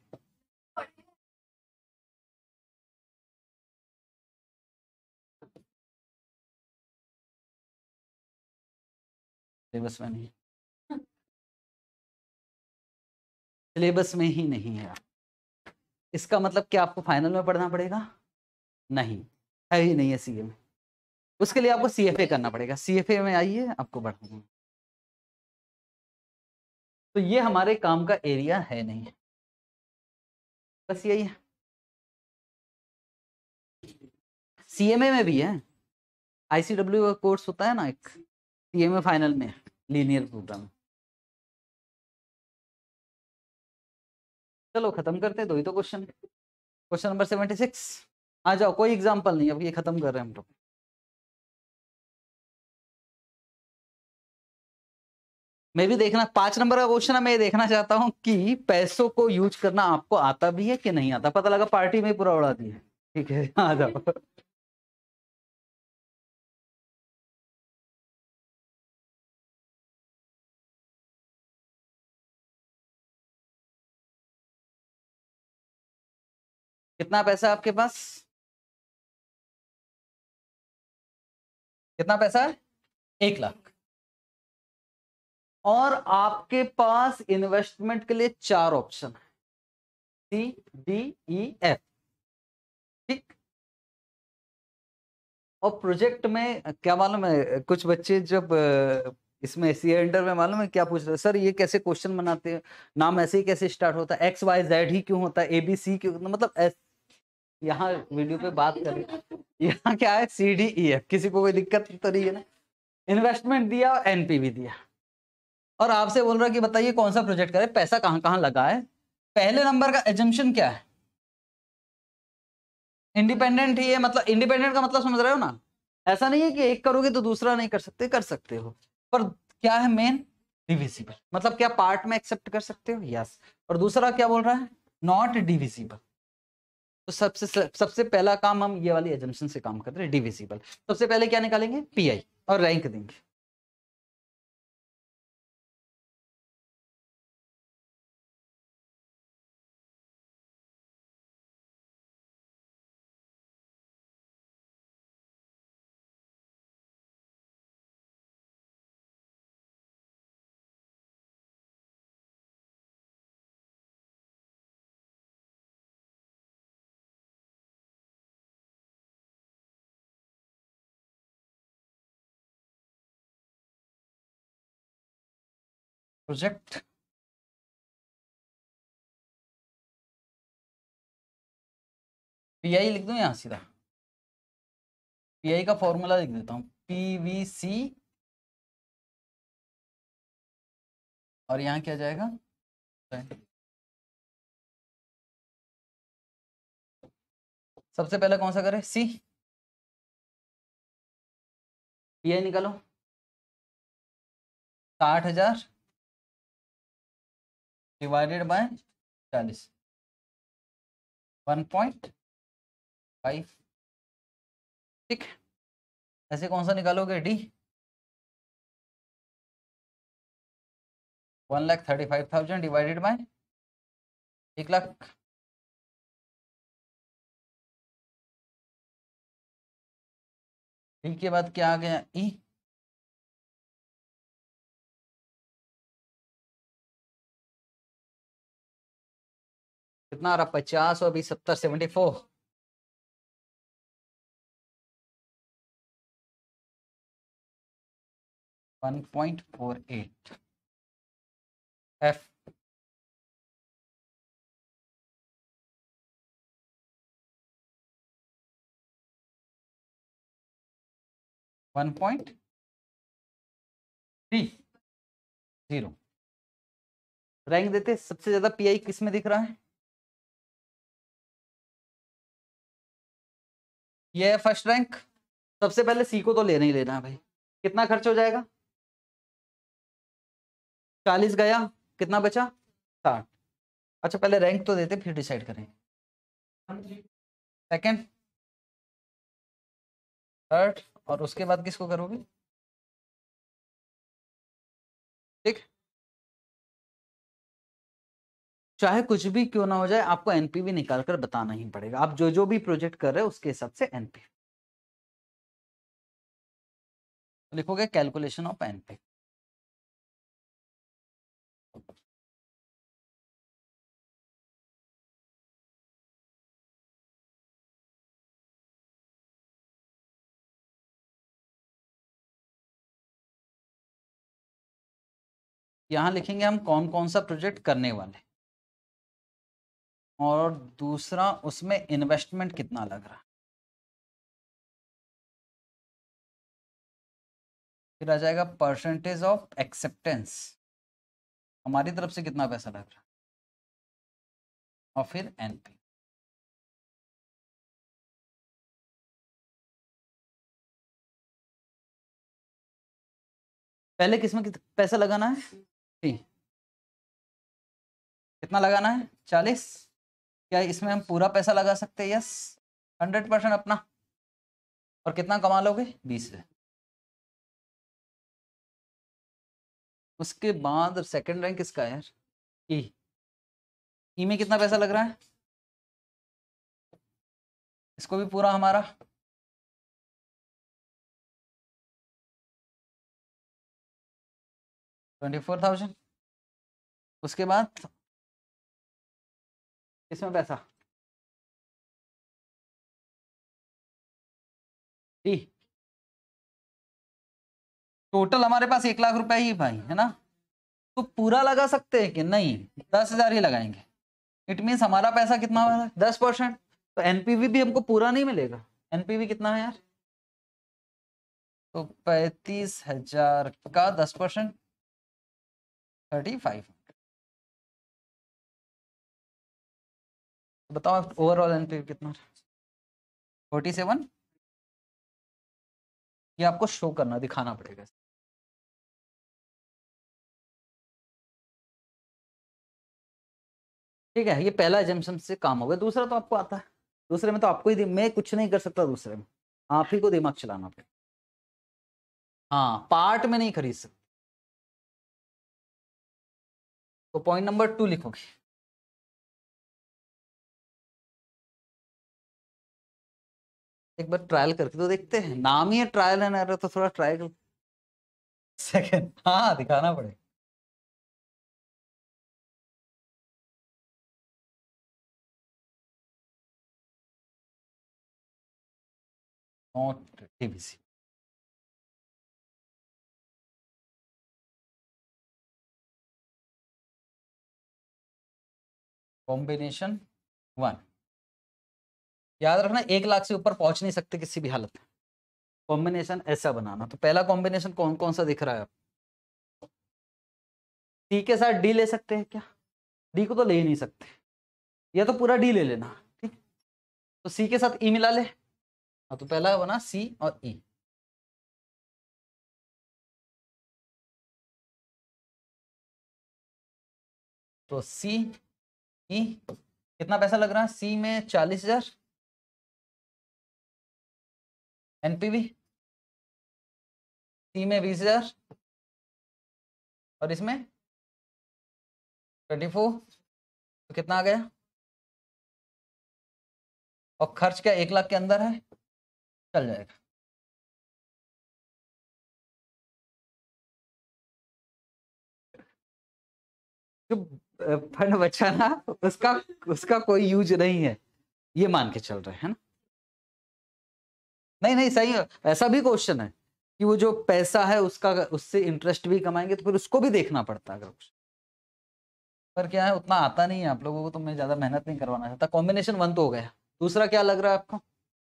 सिलेबस में नहीं, सिलेबस में ही नहीं है। इसका मतलब क्या आपको फाइनल में पढ़ना पड़ेगा? नहीं है, ही नहीं है सीए में। उसके लिए आपको सीएफए करना पड़ेगा। सीएफए में आइए, आपको बढ़ाऊंगा। तो ये हमारे काम का एरिया है नहीं, बस यही है। सीएमए में भी है, आईसीडब्ल्यू का कोर्स होता है ना एक, सीएमए फाइनल में लीनियर प्रोग्राम। चलो खत्म करते हैं, दो ही तो क्वेश्चन। क्वेश्चन नंबर 76 आ जाओ। कोई एग्जांपल नहीं, अब ये खत्म कर रहे हैं हम लोग। मैं भी देखना, 5 नंबर का क्वेश्चन है, मैं ये देखना चाहता हूँ कि पैसों को यूज करना आपको आता भी है कि नहीं आता। पता लगा पार्टी में ही पूरा उड़ा दिया। ठीक है, आ जाओ। कितना पैसा है आपके पास? कितना पैसा है? 1 लाख। और आपके पास इन्वेस्टमेंट के लिए 4 ऑप्शन है, CDEF। ठीक। और प्रोजेक्ट में क्या मालूम है, कुछ बच्चे जब इसमें सीए इंटर में मालूम है क्या पूछ रहे हैं, सर ये कैसे क्वेश्चन बनाते हैं, नाम ऐसे ही कैसे स्टार्ट होता है, XYZ ही क्यों होता है, ABC क्यों, मतलब यहाँ वीडियो पे बात करें, यहाँ क्या है CDEF। किसी को कोई दिक्कत तो नहीं है ना? इन्वेस्टमेंट दिया, एनपीवी दिया, और आपसे बोल रहा है कि बताइए कौन सा प्रोजेक्ट करे, पैसा कहाँ कहाँ लगा है। पहले नंबर का एजम्पशन क्या है? इंडिपेंडेंट ही है। मतलब इंडिपेंडेंट का मतलब समझ रहे हो ना? ऐसा नहीं है कि एक करोगे तो दूसरा नहीं कर सकते, कर सकते हो, पर क्या है मेन? डिविजिबल। मतलब क्या पार्ट में एक्सेप्ट कर सकते हो? यस। और दूसरा क्या बोल रहा है? Not divisible. तो सबसे पहला काम हम ये वाली एजम्पशन से काम कर रहे हैं, डिविजिबल। सबसे पहले क्या निकालेंगे? पीआई, और रैंक देंगे। प्रोजेक्ट पीआई लिख दूं यहां सीधा? पीआई का फॉर्मूला लिख देता हूं, पीवीसी, और यहाँ क्या जाएगा? सबसे पहले कौन सा करें? सी। पीआई निकालो, 60,000 डिवाइडेड बाय 40, 1.5। ठीक। ऐसे कौन सा निकालोगे? D. 1,35,000 divided by 1 lakh. D के बाद क्या आ गया? ई। कितना आ रहा? 50 और 20, 70, 74। $1.48 एफ। $1.30। रैंक देते, सबसे ज्यादा पीआई किस में दिख रहा है? ये है फर्स्ट रैंक। सबसे पहले सी को तो लेना ही लेना है भाई। कितना खर्च हो जाएगा? 40 गया, कितना बचा? 60। अच्छा पहले रैंक तो देते, फिर डिसाइड करेंगे। सेकंड, थर्ड, और उसके बाद किसको करोगे? ठीक। चाहे कुछ भी क्यों ना हो जाए, आपको एनपीवी निकाल कर बताना ही पड़ेगा। आप जो जो भी प्रोजेक्ट कर रहे हो उसके हिसाब से एनपीवी लिखोगे, कैलकुलेशन ऑफ एनपीवी। यहां लिखेंगे हम कौन कौन सा प्रोजेक्ट करने वाले, और दूसरा उसमें इन्वेस्टमेंट कितना लग रहा है। फिर आ जाएगा परसेंटेज ऑफ एक्सेप्टेंस, हमारी तरफ से कितना पैसा लग रहा है, और फिर एनपी। पहले किसमें पैसा लगाना है, कितना लगाना है, 40। क्या इसमें हम पूरा पैसा लगा सकते हैं, यस 100% अपना। और कितना कमा लोगे, 20 से। उसके बाद सेकंड रैंक किसका है यार, ई में कितना पैसा लग रहा है, इसको भी पूरा हमारा। $24,000। उसके बाद किसमें पैसा, टी। टोटल हमारे पास 1 लाख रुपए ही भाई है ना, तो पूरा लगा सकते हैं कि नहीं, 10,000 ही लगाएंगे। इट मीन्स हमारा पैसा कितना हुआ, 10%। तो एनपीवी भी हमको पूरा नहीं मिलेगा। एनपीवी कितना है यार, तो 35,000 का 10%, 35। बताओ ओवरऑल एनपीवी कितना, 47। ये आपको शो करना, दिखाना पड़ेगा। ठीक है, ये पहला एजम्पशन से काम हो गया। दूसरा तो आपको आता है, दूसरे में तो आपको ही, मैं कुछ नहीं कर सकता दूसरे में, आप ही को दिमाग चलाना पड़ेगा। हाँ, पार्ट में नहीं खरीद सकते। तो पॉइंट नंबर 2 लिखोगे। एक बार ट्रायल करके तो देखते हैं, नाम ही है ट्रायल एंड एरर, तो थोड़ा ट्रायल। सेकंड, हाँ दिखाना पड़ेगा। Not TBC. कॉम्बिनेशन 1। याद रखना 1 लाख से ऊपर पहुंच नहीं सकते किसी भी हालत में। कॉम्बिनेशन ऐसा बनाना, तो पहला कॉम्बिनेशन कौन कौन सा दिख रहा है आपको, सी के साथ डी ले सकते हैं क्या, डी को तो ले ही नहीं सकते, या तो पूरा डी ले लेना। ठीक, तो सी के साथ ई मिला ले। हाँ, तो पहला बना सी और ई। तो सी ई, कितना पैसा लग रहा है, सी में 40,000 एनपीवी, सी में 20,000, और इसमें 24। तो कितना आ गया, और खर्च क्या 1 लाख के अंदर है, चल जाएगा। जो फंड बचा ना, उसका उसका कोई यूज नहीं है, ये मान के चल रहे हैं ना। नहीं नहीं, सही है, ऐसा भी क्वेश्चन है कि वो जो पैसा है उसका, उससे इंटरेस्ट भी कमाएंगे, तो फिर उसको भी देखना पड़ता है। अगर पर क्या है, उतना आता नहीं है आप लोगों को, तो मैं ज्यादा मेहनत नहीं करवाना चाहता। कॉम्बिनेशन 1 तो हो गया। दूसरा क्या लग रहा है आपको,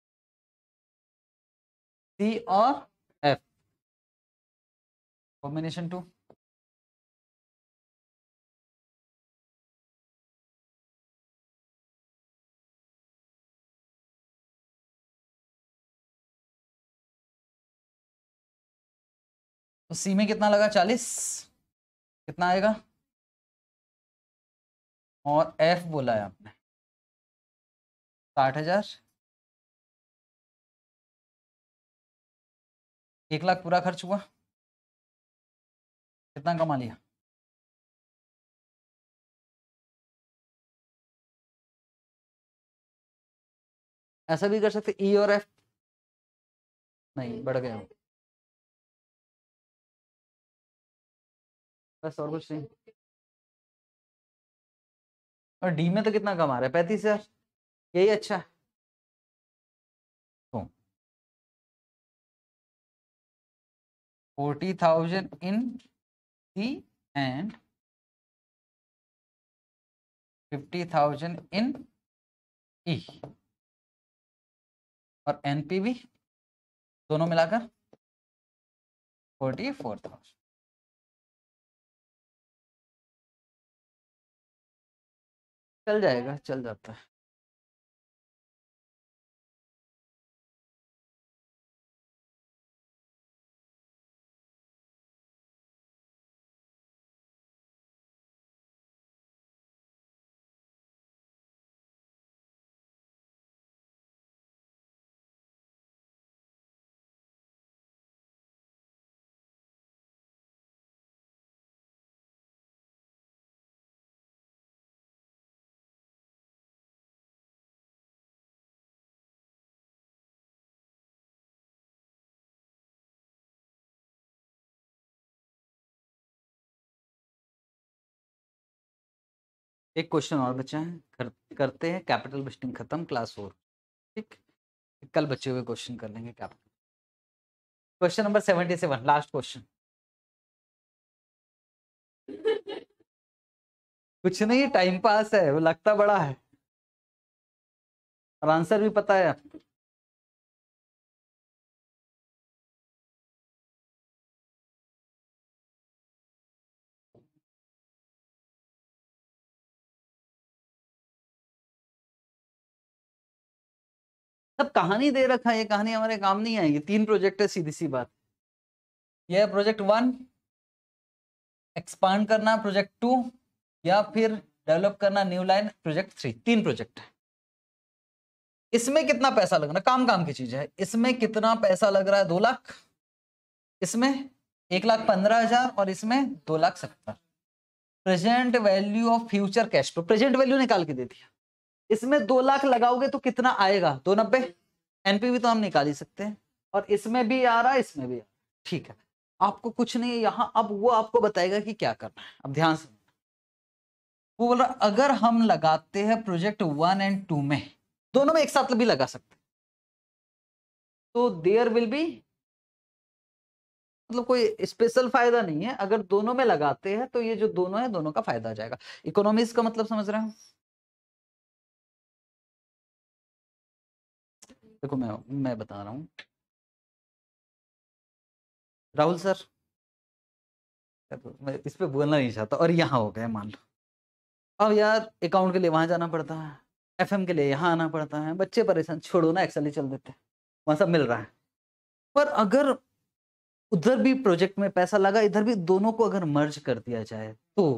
सी और एफ, कॉम्बिनेशन 2। तो सी में कितना लगा, 40, कितना आएगा, और एफ बोला है आपने 60,000। 1 लाख पूरा खर्च हुआ, कितना कमा लिया, ऐसा भी कर सकते ई और एफ, नहीं बढ़ गया बस, और कुछ नहीं। और डी में तो कितना कमा रहा है, 35,000, यही अच्छा है। तो 40,000 इन सी एंड 50,000 इन ई, और एनपीवी दोनों मिलाकर 44,000। चल जाएगा, चल जाता है। एक क्वेश्चन और बचा है, करते हैं कैपिटल बस्टिंग खत्म, क्लास 4। ठीक, कल बचे हुए क्वेश्चन कर लेंगे capital. Question number 77, last question. कुछ नहीं, टाइम पास है, वो लगता बड़ा है और आंसर भी पता है आपको। सब कहानी दे रखा है, ये कहानी हमारे काम नहीं आएगी। 3 प्रोजेक्ट है, सीधी सी बात। ये है प्रोजेक्ट 1, एक्सपांड करना प्रोजेक्ट 2, या फिर डेवलप करना न्यू लाइन प्रोजेक्ट 3। 3 प्रोजेक्ट है। इसमें कितना पैसा लग रहा है, काम काम की चीज है। इसमें कितना पैसा लग रहा है, 2 लाख, इसमें 1,15,000 और इसमें 2,70,000। Present value of future cash flow, present value निकाल के दे दिया। इसमें 2 लाख लगाओगे तो कितना आएगा, 290। एनपीवी तो हम निकाल ही सकते हैं, और इसमें भी आ रहा है, इसमें भी आ रहा है। ठीक है, आपको कुछ नहीं यहाँ, अब वो आपको बताएगा कि क्या करना है। अब ध्यान से, वो बोल रहा अगर हम लगाते हैं प्रोजेक्ट 1 और 2 में, दोनों में एक साथ भी लगा सकते हैं, तो देयर विल बी, मतलब कोई स्पेशल फायदा नहीं है। अगर दोनों में लगाते हैं तो ये जो दोनों है, दोनों का फायदा आ जाएगा। इकोनॉमिक्स का मतलब समझ रहे हो? देखो मैं बता रहा हूँ राहुल सर, मैं इस पे बोलना नहीं चाहता, और यहाँ हो गया मान लो। अब यार अकाउंट के लिए वहां जाना पड़ता है, एफएम के लिए यहाँ आना पड़ता है, बच्चे परेशान, छोड़ो ना, एक्सेल ही चल देते हैं, वहां सब मिल रहा है। पर अगर उधर भी प्रोजेक्ट में पैसा लगा, इधर भी, दोनों को अगर मर्ज कर दिया जाए तो,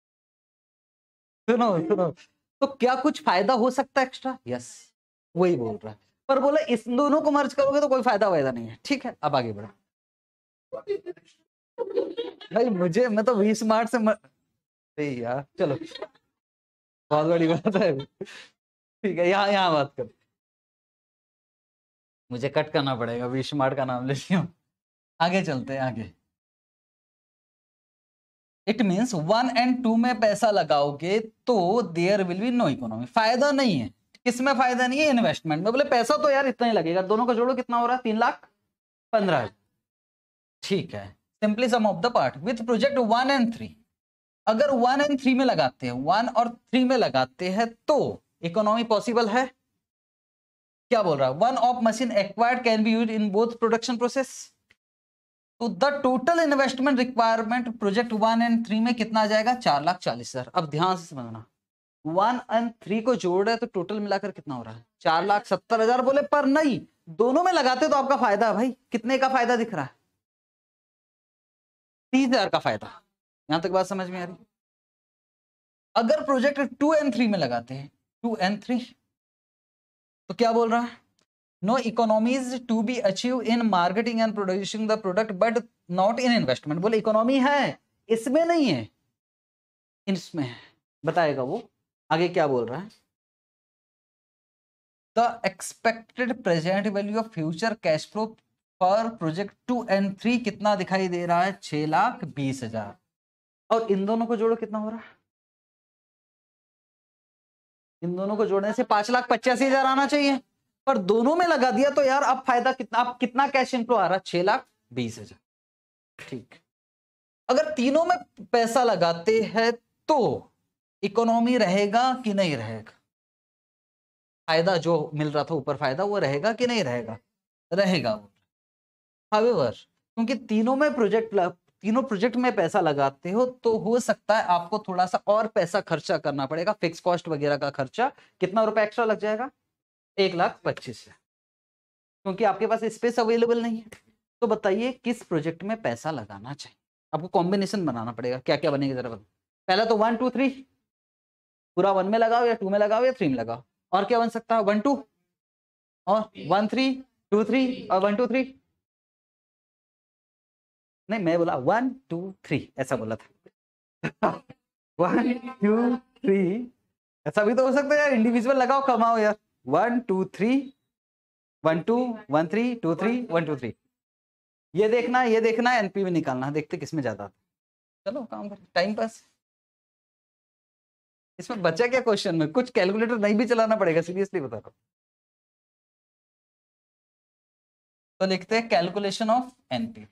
सुनो सुनो, तो क्या कुछ फायदा हो सकता है एक्स्ट्रा? यस, वही बोल रहा है। पर बोला इस दोनों को मर्ज करोगे तो कोई फायदा वायदा नहीं है। ठीक है, अब आगे बढ़ो भाई। मैं तो वी स्मार्ट से यार, चलो बहुत बड़ी बात है। ठीक है, यहाँ बात कर, मुझे कट करना पड़ेगा, वी स्मार्ट का नाम ले लिया। आगे चलते हैं आगे। इट मीन्स 1 और 2 में पैसा लगाओगे तो there will be no economy, फायदा नहीं है। किसमें फायदा नहीं है? इन्वेस्टमेंट में। बोले पैसा तो यार इतना ही लगेगा, दोनों को जोड़ो कितना हो रहा है, 3,15,000। ठीक है, simply sum of the part with project 1 और 3। अगर 1 और 3 में लगाते हैं, 1 और 3 में लगाते हैं तो इकोनॉमी पॉसिबल है। क्या बोल रहा है? 1 of machine acquired can be used in both production process. तो the total investment requirement project 1 और 3 में कितना आ जाएगा? 4,40,000। अब ध्यान से समझना, 1 और 3 को जोड़ रहे तो टोटल मिलाकर कितना हो रहा है? 4,70,000। बोले पर नहीं, दोनों में लगाते तो आपका फायदा है भाई। कितने का फायदा दिख रहा है? 30,000 का फायदा। यहां तक बात समझ में आ रही? अगर प्रोजेक्ट 2 और 3 में लगाते हैं, 2 और 3, तो क्या बोल रहा है? No economies to be achieve in marketing and producing the product but not in investment. बोले इकोनॉमी है, इसमें नहीं है, इसमें है। बताएगा वो आगे क्या बोल रहा है। The expected present value of future cash flow for project 2 and 3 कितना दिखाई दे रहा है? 6,20,000। और इन दोनों को जोड़ो, कितना हो रहा है? इन दोनों को जोड़ने से 5,85,000 आना चाहिए, पर दोनों में लगा दिया तो यार अब फायदा कितना, अब कितना कैश इनफ्लो आ रहा है? 6,20,000। ठीक, अगर तीनों में पैसा लगाते हैं तो इकोनॉमी रहेगा कि नहीं रहेगा? फायदा जो मिल रहा था ऊपर फायदा, वो रहेगा कि नहीं रहेगा? रहेगा। हाउएवर, क्योंकि तीनों प्रोजेक्ट में पैसा लगाते हो तो हो सकता है आपको थोड़ा सा और पैसा खर्चा करना पड़ेगा, फिक्स कॉस्ट वगैरह का खर्चा। कितना रुपए एक्स्ट्रा लग जाएगा? 1,25,000, क्योंकि आपके पास स्पेस अवेलेबल नहीं है। तो बताइए किस प्रोजेक्ट में पैसा लगाना चाहिए? आपको कॉम्बिनेशन बनाना पड़ेगा। क्या क्या बनेगा जरा बताओ। पहला तो 1 2 3, पूरा 1 में लगाओ या 2 में लगाओ या 3 में लगाओ। और क्या बन सकता है? 1 2 और 1 3, 2 3 और 1 2 3। नहीं, मैं बोला 1 2 3, ऐसा बोला था। 1 2 3, ऐसा भी तो हो सकता है यार, इंडिविजुअल लगाओ कमाओ यार। 1 2 3, 1 2 1 3 2 3 1 2 3। ये देखना है, एनपी में निकालना है, देखते किसमें ज्यादा आता है। चलो काम कर, टाइम पास। इसमें बचा क्या क्वेश्चन में? कुछ कैलकुलेटर नहीं भी चलाना पड़ेगा, सीरियसली बता रहा हूं। तो लिखते हैं calculation of NP.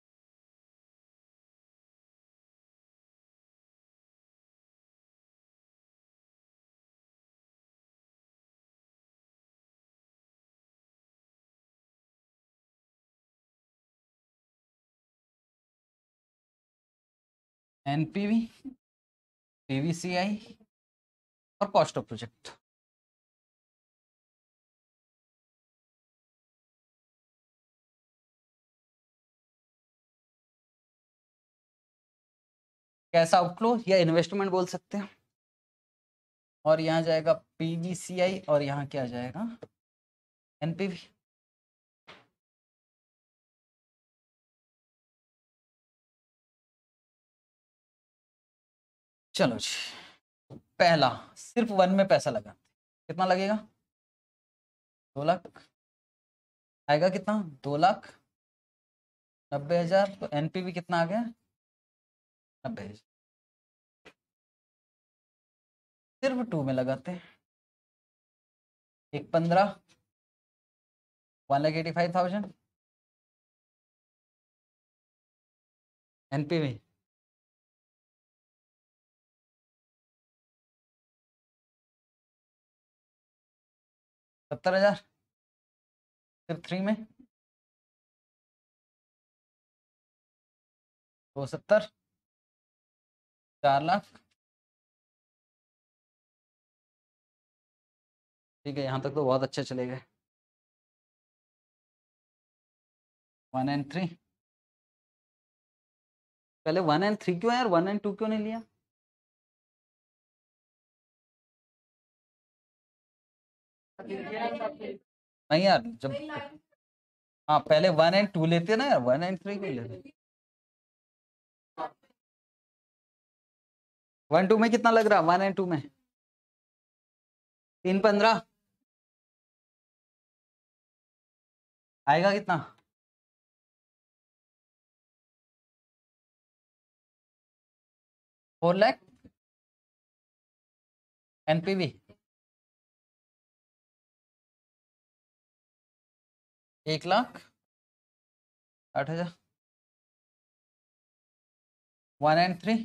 NPV, PVCI और cost of project. Cash outflow या इन्वेस्टमेंट बोल सकते हैं। और यहाँ जाएगा पीवीसीआई और यहाँ क्या जाएगा? एनपीवी। चलो जी, पहला सिर्फ 1 में पैसा लगा, कितना लगेगा? 2 लाख आएगा। कितना? 2,90,000। तो एनपीवी कितना आ गया? 90,000। सिर्फ 2 में लगाते हैं। 1 15, 1,85,000 एनपीवी। $70,000 सिर्फ 3 में। 270, 4 लाख। ठीक है, यहाँ तक तो बहुत अच्छा चलेगा। 1 and 3, पहले 1 and 3 क्यों है यार? 1 and 2 क्यों नहीं लिया? नहीं यार, जब हाँ पहले 1 and 2 लेते ना यार, 1 and 3 क्यों लेते? 1 2 में कितना लग रहा? 1 and 2 में 3 15 आएगा कितना? 4 लाख एनपीवी। 1,60,000। 1 and 3,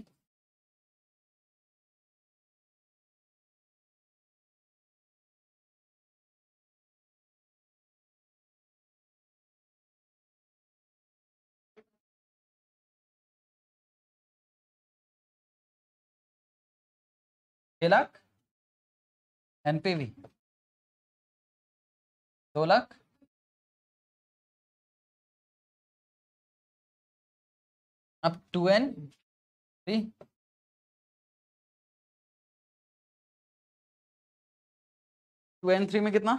छह लाख एनपीवी। 2 लाख। अब 2 and 3, 2 and 3 में कितना?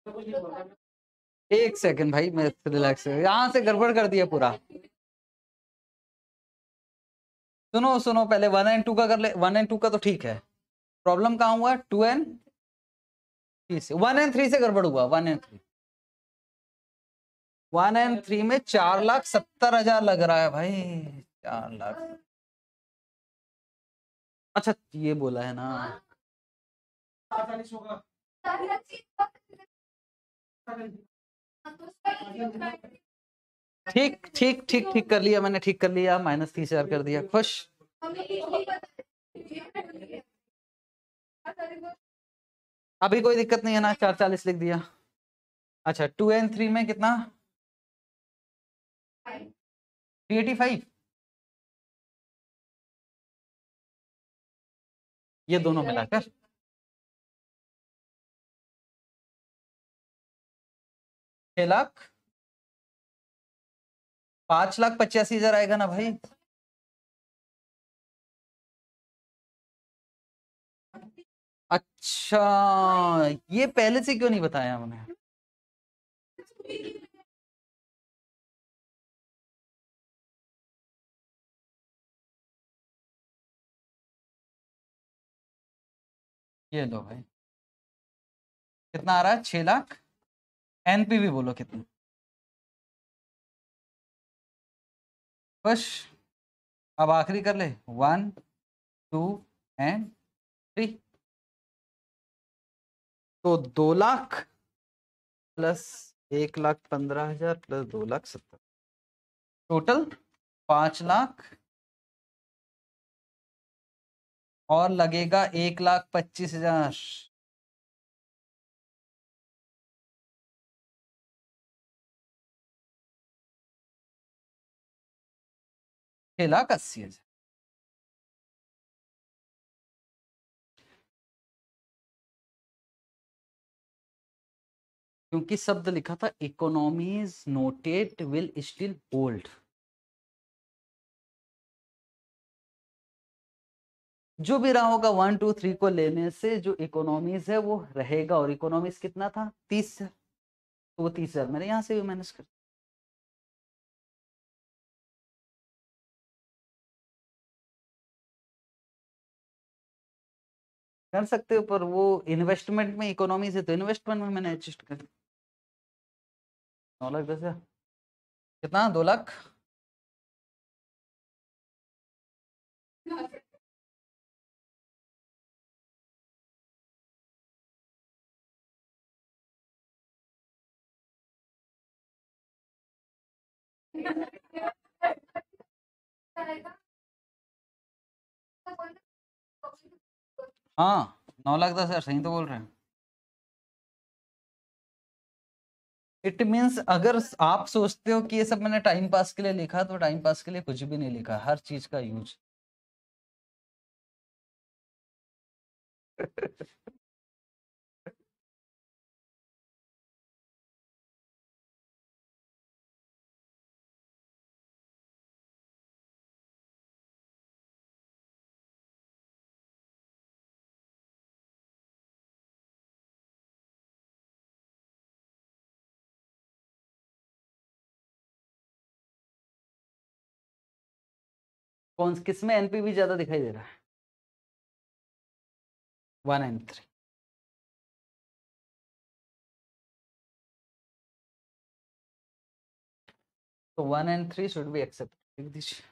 मैं कुछ नहीं बोल रहा। एक सेकंड भाई, मैं रिलैक्स, यहाँ से गड़बड़ कर दिया पूरा। सुनो सुनो, पहले 1 एंड 2 का कर ले। 1 एंड 2 का तो ठीक है, प्रॉब्लम कहाँ हुआ? 2 एंड 3 से। 1 एंड 3 से गड़बड़ हुआ। 1 एंड 3, 1 एंड 3 में 4,70,000 लग रहा है भाई। 4 लाख। अच्छा ये बोला है ना। 40 होगा। ठीक ठीक ठीक ठीक कर लिया मैंने, ठीक कर लिया। -30,000 कर दिया, खुश। अभी कोई दिक्कत नहीं है ना? 440 लिख दिया। अच्छा 2 एंड 3 में कितना? 385। ये दोनों मिलाकर 6 लाख, 5,85,000 आएगा ना भाई? अच्छा, ये पहले से क्यों नहीं बताया हमने? ये लो भाई, कितना आ रहा है? 6 लाख। एनपीवी बोलो कितना? खुश। अब आखिरी कर ले, 1 2 एंड 3। तो 2 lakh plus 1,15,000 plus 2,70,000, total 5 lakh, और लगेगा 1,25,000। छह लाख 80,000। क्योंकि शब्द लिखा था economies noted will still hold. जो भी रहा होगा 1 2 3 को लेने से जो इकोनॉमीज है वो रहेगा। और इकोनॉमीज कितना था? 30,000। तो वो 30,000 मैंने यहाँ से भी माइनस कर सकते हो, पर वो इन्वेस्टमेंट में इकोनॉमीज है तो इन्वेस्टमेंट में मैंने एडजस्ट कर। 9,10,000 कितना? 2 लाख। हाँ 9,10,000 सही तो बोल रहे हैं। इट मीन्स अगर आप सोचते हो कि ये सब मैंने टाइम पास के लिए लिखा, तो टाइम पास के लिए कुछ भी नहीं लिखा, हर चीज का यूज। कौन किस में एनपीवी ज्यादा दिखाई दे रहा है? 1 एंड 3। तो 1 एंड 3 शुड बी एक्सेप्ट, लिख दीजिए।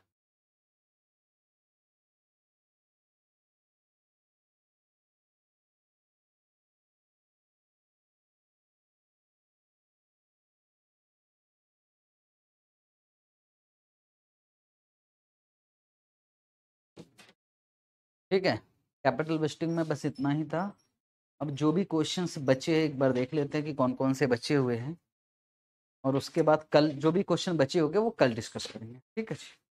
ठीक है, कैपिटल बस्टिंग में बस इतना ही था। अब जो भी क्वेश्चंस बचे एक बार देख लेते हैं कि कौन कौन से बचे हुए हैं, और उसके बाद कल जो भी क्वेश्चन बचे होंगे वो कल डिस्कस करेंगे। ठीक है जी।